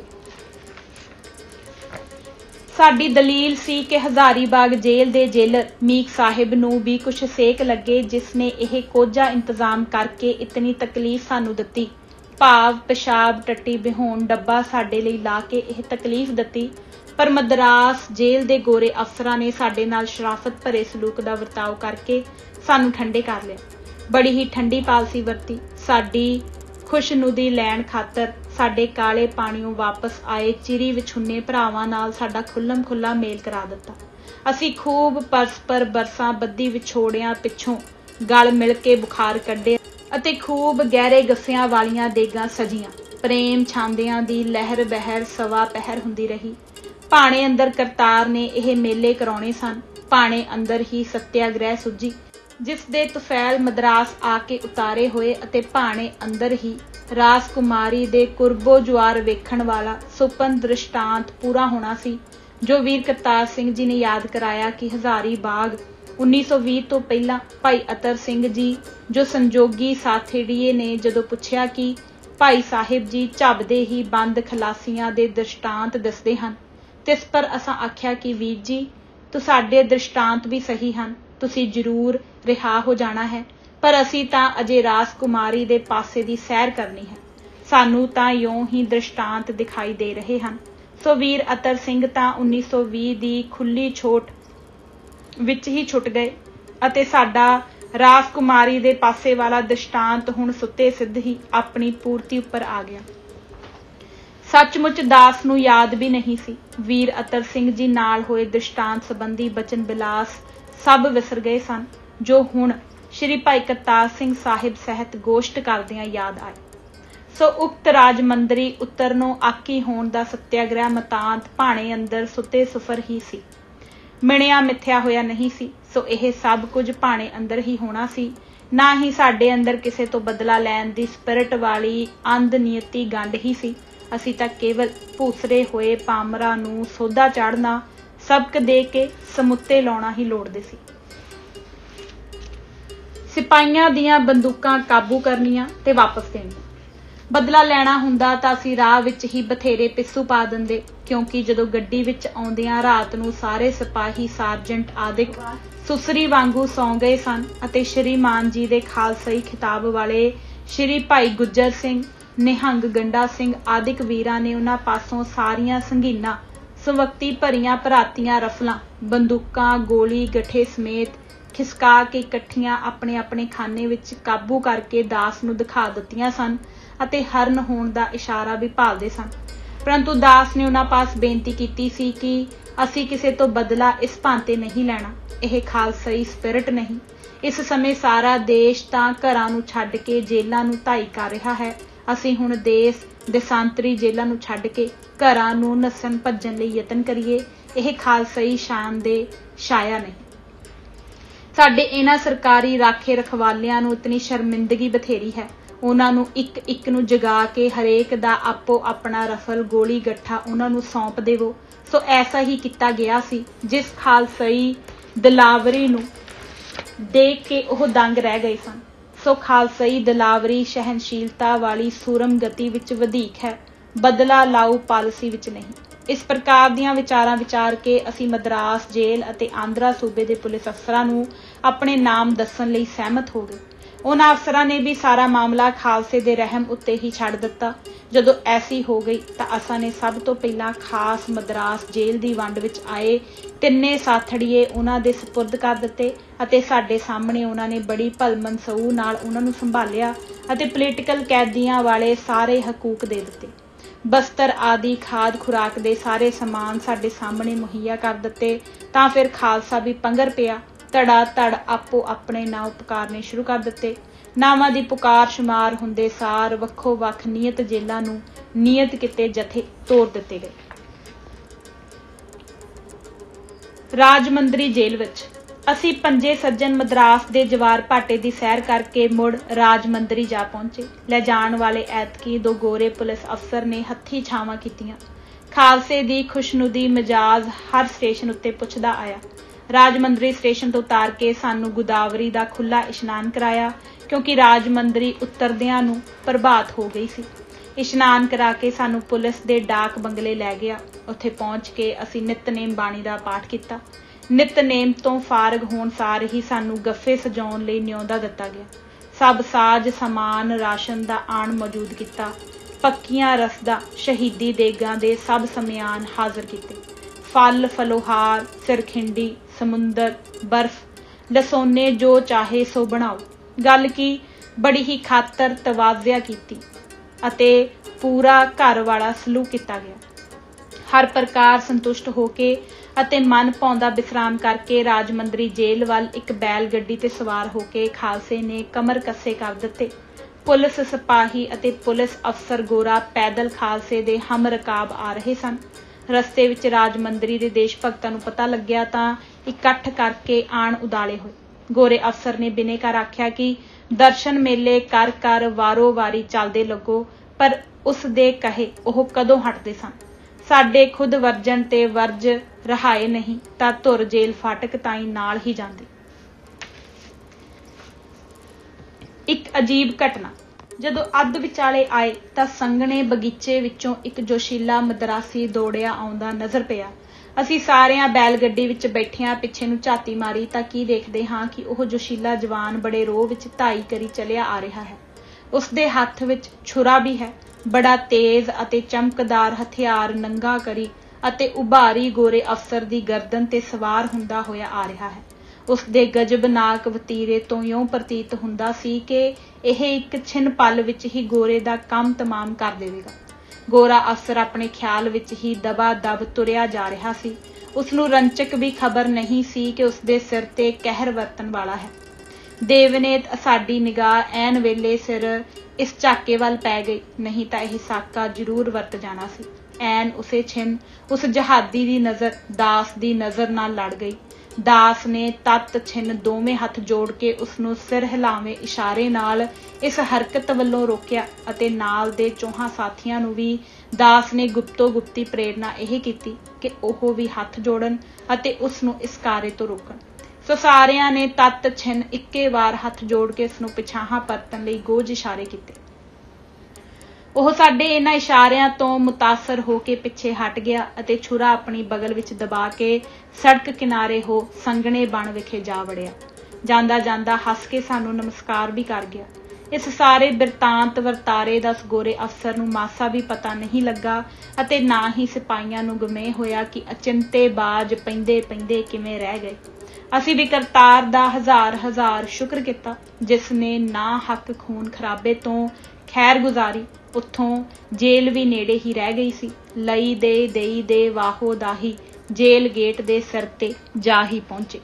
साडी दलील सी कि हजारीबाग जेल दे जेलर मीक साहिब नू भी कुछ सेक लगे, जिसने यह कोझा इंतजाम करके इतनी तकलीफ सानू दित्ती। ਭਾਵ ਪਿਸ਼ਾਬ ਟੱਟੀ ਬਿਹਾਉਣ ਡੱਬਾ ਸਾਡੇ ਲਈ ਲਾ ਕੇ ਇਹ ਤਕਲੀਫ ਦਿੱਤੀ, ਪਰ ਮਦਰਾਸ ਜੇਲ੍ਹ ਦੇ ਗੋਰੇ ਅਫਸਰਾਂ ਨੇ ਸਾਡੇ ਨਾਲ ਸ਼ਰਾਫਤ ਭਰੇ ਸਲੂਕ ਦਾ ਵਰਤਾਓ ਕਰਕੇ ਸਾਨੂੰ ਠੰਡੇ ਕਰ ਲਿਆ। ਬੜੀ ਹੀ ਠੰਡੀ ਪਾਲਸੀ ਵਰਤੀ। ਸਾਡੀ ਖੁਸ਼ਨੁਦੀ ਲੈਣ ਖਾਤਰ ਸਾਡੇ ਕਾਲੇ ਪਾਣੀਓਂ ਵਾਪਸ ਆਏ ਚਿਰੀ ਵਿਛੁੰਨੇ ਭਰਾਵਾਂ ਨਾਲ ਸਾਡਾ ਖੁੱਲ੍ਹਮ ਖੁੱਲ੍ਹਾ ਮੇਲ ਕਰਾ ਦਿੱਤਾ। ਅਸੀਂ ਖੂਬ ਪਰਸਪਰ ਬਰਸਾਂ ਬੱਧੀ ਵਿਛੋੜਿਆਂ ਪਿੱਛੋਂ ਗਲ ਮਿਲ ਕੇ ਬੁਖਾਰ ਕੱਢੇ ਅਤੇ ਖੂਬ ਗਹਿਰੇ ਗੱਫਿਆਂ ਵਾਲੀਆਂ ਦੇਗਾਂ ਸਜੀਆਂ। ਪ੍ਰੇਮ ਛਾਂਦਿਆਂ ਦੀ ਲਹਿਰ ਬਹਿਰ ਸਵਾ ਪਹਿਰ ਹੁੰਦੀ ਰਹੀ। ਭਾਣੇ ਅੰਦਰ ਕਰਤਾਰ ਨੇ ਇਹ ਮੇਲੇ ਕਰਾਉਣੇ ਸਨ। ਭਾਣੇ ਅੰਦਰ ਹੀ ਸੱਤਿਆਗ੍ਰਹਿ ਸੁੱਜੀ, ਜਿਸ ਦੇ ਤੁਫੈਲ ਮਦਰਾਸ ਆ ਕੇ ਉਤਾਰੇ ਹੋਏ ਅਤੇ ਭਾਣੇ ਅੰਦਰ ਹੀ ਰਾਜਕੁਮਾਰੀ ਦੇ ਕੁਰਬੋ ਜੁਆਰ ਵੇਖਣ ਵਾਲਾ ਸੁਪਨ ਦ੍ਰਿਸ਼ਟਾਂਤ ਪੂਰਾ ਹੋਣਾ ਸੀ, ਜੋ ਵੀਰ ਕਰਤਾਰ ਸਿੰਘ ਜੀ ਨੇ ਯਾਦ ਕਰਾਇਆ ਕਿ ਹਜ਼ਾਰੀ ਬਾਗ ਉੱਨੀ ਸੌ ਵੀਹ ਤੋਂ ਪਹਿਲਾਂ ਭਾਈ ਅਤਰ ਸਿੰਘ ਜੀ, ਜੋ ਸੰਜੋਗੀ ਸਾਥੀੜੀਏ ਨੇ ਜਦੋਂ ਪੁੱਛਿਆ ਕਿ ਭਾਈ ਸਾਹਿਬ ਜੀ ਝੱਬਦੇ ਹੀ ਬੰਦ ਖਲਾਸੀਆਂ ਦੇ ਦ੍ਰਿਸ਼ਟਾਂਤ ਦੱਸਦੇ ਹਨ, ਤਿਸ ਪਰ ਅਸਾਂ ਆਖਿਆ ਕਿ ਵੀਰ ਜੀ, ਤੁਹਾਡੇ ਦ੍ਰਿਸ਼ਟਾਂਤ ਵੀ ਸਹੀ ਹਨ, ਤੁਸੀਂ ਜ਼ਰੂਰ ਰਿਹਾ ਹੋ ਜਾਣਾ ਹੈ, ਪਰ ਅਸੀਂ ਤਾਂ ਅਜੇ ਰਾਜਕੁਮਾਰੀ ਦੇ ਪਾਸੇ ਦੀ ਸੈਰ ਕਰਨੀ ਹੈ, ਸਾਨੂੰ ਤਾਂ ਇਉਂ ਹੀ ਦ੍ਰਿਸ਼ਟਾਂਤ ਦਿਖਾਈ ਦੇ ਰਹੇ ਹਨ। ਸੋ ਵੀਰ ਅਤਰ ਸਿੰਘ ਤਾਂ ਉੱਨੀ ਸੌ ਵੀਹ ਦੀ ਖੁੱਲ੍ਹੀ ਛੋਟ ਵਿੱਚ ਹੀ ਛੁੱਟ ਗਏ ਅਤੇ ਸਾਡਾ ਰਾਜਕੁਮਾਰੀ ਦੇ ਪਾਸੇ ਵਾਲਾ ਦ੍ਰਿਸ਼ਟਾਂਤ ਹੁਣ ਸੁੱਤੇ ਸਿੱਧ ਹੀ ਆਪਣੀ ਪੂਰਤੀ ਉੱਪਰ ਆ ਗਿਆ। ਸੱਚਮੁੱਚ ਦਾਸ ਨੂੰ ਯਾਦ ਵੀ ਨਹੀਂ ਸੀ। ਵੀਰ ਅਤਰ ਸਿੰਘ ਜੀ ਨਾਲ ਹੋਏ ਦ੍ਰਿਸ਼ਟਾਂਤ ਸੰਬੰਧੀ ਬਚਨ ਬਿਲਾਸ ਸਭ ਵਿਸਰ ਗਏ ਸਨ, ਜੋ ਹੁਣ ਸ਼੍ਰੀ ਭਾਈ ਕਰਤਾਰ ਸਿੰਘ ਸਾਹਿਬ ਸਹਿਤ ਗੋਸ਼ਟ ਕਰਦਿਆਂ ਯਾਦ ਆਏ। ਸੋ ਉਕਤ ਰਾਜਮੰਦਰੀ ਉਤਰਨੋਂ ਆਕੀ ਹੋਣ ਦਾ ਸੱਤਿਆਗ੍ਰਹਿ ਮਤਾਂਤ ਭਾਣੇ ਅੰਦਰ ਸੁੱਤੇ ਸੁਫਰ ਹੀ ਸੀ, ਮਿਣਿਆ ਮਿੱਥਿਆ ਹੋਇਆ ਨਹੀਂ ਸੀ। ਸੋ ਇਹ ਸਭ ਕੁਝ ਭਾਣੇ ਅੰਦਰ ਹੀ ਹੋਣਾ ਸੀ। ਨਾ ਹੀ ਸਾਡੇ ਅੰਦਰ ਕਿਸੇ ਤੋਂ ਬਦਲਾ ਲੈਣ ਦੀ ਸਪਿਰਿਟ ਵਾਲੀ ਅੰਧ ਨੀਅਤੀ ਗੰਢ ਹੀ ਸੀ। ਅਸੀਂ ਤਾਂ ਕੇਵਲ ਭੂਸਰੇ ਹੋਏ ਪਾਮਰਾਂ ਨੂੰ ਸੋਧਾ ਚਾੜਨਾ, ਸਬਕ ਦੇ ਕੇ ਸਮੁੱਤੇ ਲਾਉਣਾ ਹੀ ਲੋੜਦੇ ਸੀ। ਸਿਪਾਹੀਆਂ ਦੀਆਂ ਬੰਦੂਕਾਂ ਕਾਬੂ ਕਰਨੀਆਂ ਤੇ ਵਾਪਸ ਦੇਣੀਆਂ। ਬਦਲਾ ਲੈਣਾ ਹੁੰਦਾ ਤਾਂ ਅਸੀਂ ਰਾਹ ਵਿੱਚ ਹੀ ਬਥੇਰੇ ਪਿੱਸੂ ਪਾ ਦਿੰਦੇ, ਕਿਉਂਕਿ ਜਦੋਂ ਗੱਡੀ ਵਿੱਚ ਆਉਂਦਿਆਂ ਰਾਤ ਨੂੰ ਸਾਰੇ ਸਿਪਾਹੀ ਸਾਰਜੈਂਟ ਆਦਿਕ ਸੁਸਰੀ ਵਾਂਗੂ ਸੌਂ ਗਏ ਸਨ ਅਤੇ ਸ਼੍ਰੀਮਾਨ ਜੀ ਦੇ ਖਾਲਸਾਈ ਖਿਤਾਬ ਵਾਲੇ ਸ਼੍ਰੀ ਭਾਈ ਗੁੱਜਰ ਸਿੰਘ, ਨਿਹੰਗ ਗੰਡਾ ਸਿੰਘ ਆਦਿਕ ਵੀਰਾਂ ਨੇ ਉਹਨਾਂ ਪਾਸੋਂ ਸਾਰੀਆਂ ਸੰਗੀਨਾਂ ਸਵਕਤੀ ਭਰੀਆਂ ਭਰਾਤੀਆਂ ਰਫਲਾਂ, ਬੰਦੂਕਾਂ, ਗੋਲੀ ਗੱਠੇ ਸਮੇਤ ਖਿਸਕਾ ਕੇ ਇਕੱਠੀਆਂ ਆਪਣੇ ਆਪਣੇ ਖਾਨੇ ਵਿੱਚ ਕਾਬੂ ਕਰਕੇ ਦਾਸ ਨੂੰ ਦਿਖਾ ਦਿੱਤੀਆਂ ਸਨ ਅਤੇ ਹਰਨ ਹੋਣ ਦਾ ਇਸ਼ਾਰਾ ਵੀ ਭਾਲਦੇ ਸਨ। ਪਰੰਤੂ ਦਾਸ ਨੇ ਉਹਨਾਂ ਪਾਸ ਬੇਨਤੀ ਕੀਤੀ ਸੀ ਕਿ ਅਸੀਂ ਕਿਸੇ ਤੋਂ ਬਦਲਾ ਇਸ ਭਾਂਤੇ ਨਹੀਂ ਲੈਣਾ। ਇਹ ਖਾਲਸਾਈ ਸਪਿਰਿਟ ਨਹੀਂ। ਇਸ ਸਮੇਂ ਸਾਰਾ ਦੇਸ਼ ਤਾਂ ਘਰਾਂ ਨੂੰ ਛੱਡ ਕੇ ਜੇਲ੍ਹਾਂ ਨੂੰ ਧਾਈ ਕਰ ਰਿਹਾ ਹੈ। ਅਸੀਂ ਹੁਣ ਦੇਸ਼ ਦੇਸਾਂਤਰੀ ਜੇਲ੍ਹਾਂ ਨੂੰ ਛੱਡ ਕੇ ਘਰਾਂ ਨੂੰ ਨੱਸਣ ਭੱਜਣ ਲਈ ਯਤਨ ਕਰੀਏ। ਇਹ ਖਾਲਸਾਈ ਸ਼ਾਨ ਦੇ ਛਾਇਆ ਨਹੀਂ। ਸਾਡੇ ਇਹਨਾਂ ਸਰਕਾਰੀ ਰਾਖੇ ਰਖਵਾਲਿਆਂ ਨੂੰ ਇਤਨੀ ਸ਼ਰਮਿੰਦਗੀ ਬਥੇਰੀ ਹੈ। ਉਹਨਾਂ ਨੂੰ ਇੱਕ ਇੱਕ ਨੂੰ ਜਗਾ ਕੇ ਹਰੇਕ ਦਾ ਆਪੋ ਆਪਣਾ ਰਫਲ ਗੋਲੀ ਗੱਠਾ ਉਹਨਾਂ ਨੂੰ ਸੌਂਪ ਦੇਵੋ। ਸੋ ਐਸਾ ਹੀ ਕੀਤਾ ਗਿਆ ਸੀ। ਜਿਸ ਖਾਲਸਾਈ ਦਲਾਵਰੀ ਨੂੰ ਦੇਖ ਕੇ ਉਹ ਦੰਗ ਰਹਿ ਗਏ ਸਨ। ਸੋ ਖਾਲਸਾਈ ਦਲਾਵਰੀ ਸਹਿਨਸ਼ੀਲਤਾ ਵਾਲੀ ਸੂਰਮ ਗਤੀ ਵਿੱਚ ਵਧੀਕ ਹੈ, ਬਦਲਾ ਲਾਊ ਪਾਲਿਸੀ ਵਿੱਚ ਨਹੀਂ। ਇਸ ਪ੍ਰਕਾਰ ਦੀਆਂ ਵਿਚਾਰਾਂ ਵਿਚਾਰ ਕੇ ਅਸੀਂ ਮਦਰਾਸ ਜੇਲ੍ਹ ਅਤੇ ਆਂਧਰਾ ਸੂਬੇ ਦੇ ਪੁਲਿਸ ਅਫਸਰਾਂ ਨੂੰ ਆਪਣੇ ਨਾਮ ਦੱਸਣ ਲਈ ਸਹਿਮਤ ਹੋ ਗਏ। ਉਹਨਾਂ ਅਫਸਰਾਂ ਨੇ ਵੀ ਸਾਰਾ ਮਾਮਲਾ ਖਾਲਸੇ ਦੇ ਰਹਿਮ ਉੱਤੇ ਹੀ ਛੱਡ ਦਿੱਤਾ। ਜਦੋਂ ਐਸੀ ਹੋ ਗਈ ਤਾਂ ਅਸਾਂ ਨੇ ਸਭ ਤੋਂ ਪਹਿਲਾਂ ਖਾਸ ਮਦਰਾਸ ਜੇਲ੍ਹ ਦੀ ਵੰਡ ਵਿੱਚ ਆਏ ਤਿੰਨੇ ਸਾਥੜੀਏ ਉਹਨਾਂ ਦੇ ਸਪੁਰਦ ਕਰ ਦਿੱਤੇ ਅਤੇ ਸਾਡੇ ਸਾਹਮਣੇ ਉਹਨਾਂ ਨੇ ਬੜੀ ਭਲਮਨ ਸਊ ਨਾਲ ਉਹਨਾਂ ਨੂੰ ਸੰਭਾਲਿਆ ਅਤੇ ਪੋਲੀਟੀਕਲ ਕੈਦੀਆਂ ਵਾਲੇ ਸਾਰੇ ਹਕੂਕ ਦੇ ਦਿੱਤੇ। ਬਸਤਰ ਆਦਿ ਖਾਦ ਖੁਰਾਕ ਦੇ ਸਾਰੇ ਸਮਾਨ ਸਾਡੇ ਸਾਹਮਣੇ ਮੁਹੱਈਆ ਕਰ ਦਿੱਤੇ। ਤਾਂ ਫਿਰ ਖਾਲਸਾ ਵੀ ਪੰਗਰ ਪਿਆ। ਧੜਾ ਧੜ ਆਪੋ ਆਪਣੇ ਨਾਂ ਪੁਕਾਰਨੇ ਸ਼ੁਰੂ ਕਰ ਦਿੱਤੇ। ਨਾਵਾਂ ਦੀ ਪੁਕਾਰ ਸ਼ੁਮਾਰ ਹੁੰਦੇ ਸਾਰ ਵੱਖੋ ਵੱਖ ਨੀਅਤ ਜੇਲ੍ਹਾਂ ਨੂੰ ਨੀਅਤ ਕੀਤੇ ਜਥੇ ਤੋੜ ਦਿੱਤੇ ਗਏ। ਰਾਜਮੰਦਰੀ ਜੇਲ੍ਹ ਵਿੱਚ ਅਸੀਂ ਪੰਜੇ ਸੱਜਣ ਮਦਰਾਸ ਦੇ ਜਵਾਰ ਭਾਟੇ ਦੀ ਸੈਰ ਕਰਕੇ ਮੁੜ ਰਾਜਮੰਦਰੀ ਜਾ ਪਹੁੰਚੇ। ਲੈ ਜਾਣ ਵਾਲੇ ਐਤਕੀ ਦੋ ਗੋਰੇ ਪੁਲਿਸ ਅਫਸਰ ਨੇ ਹੱਥੀਂ ਛਾਵਾਂ ਕੀਤੀਆਂ। ਖਾਲਸੇ ਦੀ ਖੁਸ਼ਨੁਦੀ ਮਿਜਾਜ਼ ਹਰ ਸਟੇਸ਼ਨ ਉੱਤੇ ਪੁੱਛਦਾ ਆਇਆ। ਰਾਜਮੰਦਰੀ ਸਟੇਸ਼ਨ ਤੋਂ ਉਤਾਰ ਕੇ ਸਾਨੂੰ ਗੋਦਾਵਰੀ ਦਾ ਖੁੱਲ੍ਹਾ ਇਸ਼ਨਾਨ ਕਰਾਇਆ, ਕਿਉਂਕਿ ਰਾਜਮੰਦਰੀ ਉਤਰਦਿਆਂ ਨੂੰ ਪ੍ਰਭਾਤ ਹੋ ਗਈ ਸੀ। ਇਸ਼ਨਾਨ ਕਰਾ ਕੇ ਸਾਨੂੰ ਪੁਲਿਸ ਦੇ ਡਾਕ ਬੰਗਲੇ ਲੈ ਗਿਆ। ਉੱਥੇ ਪਹੁੰਚ ਕੇ ਅਸੀਂ ਨਿਤਨੇਮ ਬਾਣੀ ਦਾ ਪਾਠ ਕੀਤਾ। ਨਿਤਨੇਮ ਤੋਂ ਫਾਰਗ ਹੋਣ ਸਾਰ ਹੀ ਸਾਨੂੰ ਗੱਫੇ ਸਜਾਉਣ ਲਈ ਨਿਉਂਦਾ ਦਿੱਤਾ ਗਿਆ। सब साज समान राशन दा आण मौजूद किया। पक्कियां रसदा शहीदी देगां दे सब समियान हाज़र किते। फल फलोहार सिरखिंडी समुंदर बर्फ लसोने जो चाहे सो बनाओ। गल की बड़ी ही खातर तवाज़िया की अते पूरा घर वाला सलूक किया गया। हर प्रकार संतुष्ट होके अते मन पाउंदा विश्राम करके राजमंदरी जेल वाल एक बैल गड्डी ते सवार होके खालसे ने कमर कस्से कर दिते। पुलिस सिपाही अते पुलिस अफसर गोरा पैदल खालसे दे हम रकाब आ रहे सन। रस्ते विच राजमंदरी दे देश भगतां नूं पता लग्या तां इकट्ठ करके आण उदाले होए। गोरे अफसर ने बिनेकार आख्या कि दर्शन मेले कर कर वारो वारी चलदे लगो, पर उस दे कहे ओह कदों हटदे सन। साडे खुद वर्जन ते वर्ज रहाए नहीं तां धुर जेल फाटक ताईं नाल ही जांदी। एक अजीब घटना जदों अध विचाले आए तां संघने बगीचे विचों एक जोशीला मदरासी दौड़िया आउंदा नज़र पिया। असीं सारिਆਂ बैल गड्डी विच बैठियां पिछे नूं झाती मारी तां की देखदे हां कि ओह जोशीला जवान बड़े रोह विच धाई करी चलिया आ रहा है। उसदे हत्थ विच छुरा भी है। बड़ा तेज अते चमकदार हथियार नंगा करी अते उभारी गोरे अफसर दी गर्दन ते सवार हुंदा होया आ रहा है। उसदे गजबनाक वतीरे तो यों प्रतीत हुंदा सी कि यह एक छिन पल विच ही गोरे दा काम तमाम कर देवेगा। गोरा अफसर अपने ख्याल विच ही दबा दब तुरिया जा रहा सी। उसनूं रंचक भी खबर नहीं सी कि उसदे सिर ते कहर वरतन वाला है। देवनेत साडी निगाह ऐन वेले सिर इस झाके वाल पै गई, नहीं तां यह साका जरूर वरत जाना सी। ऐन उसे छिन उस जहादी दी नज़र दास दी नज़र नाल लड़ गई। दास ने तत् छिन दोवें हथ जोड़ के उसनूं सिर हिलावे इशारे नाल इस हरकत वल्लों रोकिया अते नाल दे चौहां साथियां नूं भी दास ने गुप्तो गुप्ती प्रेरणा यह कीती कि ओह भी हथ जोड़न अते उसनूं इस कार्य तो रोकण। सो सारियां ने तत् छिन इक्के वार हथ जोड़ के उसनूं पिछाहां परतन लई गोज इशारे कीते। ओह साडे इन्हां इशारियां तो मुतासर हो के पिछे हट गया अते छुरा अपनी बगल विच दबा के सड़क किनारे हो संघने बण विखे जा वड़िया। जांदा जांदा हस के सानू नमस्कार भी कर गया। इस सारे बिरतांत वरतारे दा गोरे अफसर नूं मासा भी पता नहीं लगा अते ना ही सिपाहियां नूं गमे होया कि अचिंते बाज पैंदे पैंदे किवें रह गए। असी भी करतार दा हज़ार हज़ार शुक्र किता जिसने ना हक खून खराबे तो खैर गुजारी। उत्थों जेल भी नेड़े ही रह गई सी। लई दे देई दे वाहो दाही जेल गेट दे सिर ते जा ही पहुंचे।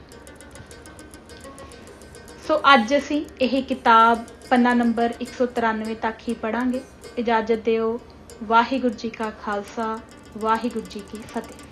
सो अज असी यह किताब पन्ना नंबर एक सौ तिरानवे तक ही पढ़ांगे। इजाजत दिओ। वाहिगुरू जी का खालसा वाहिगुरू जी की फतेह।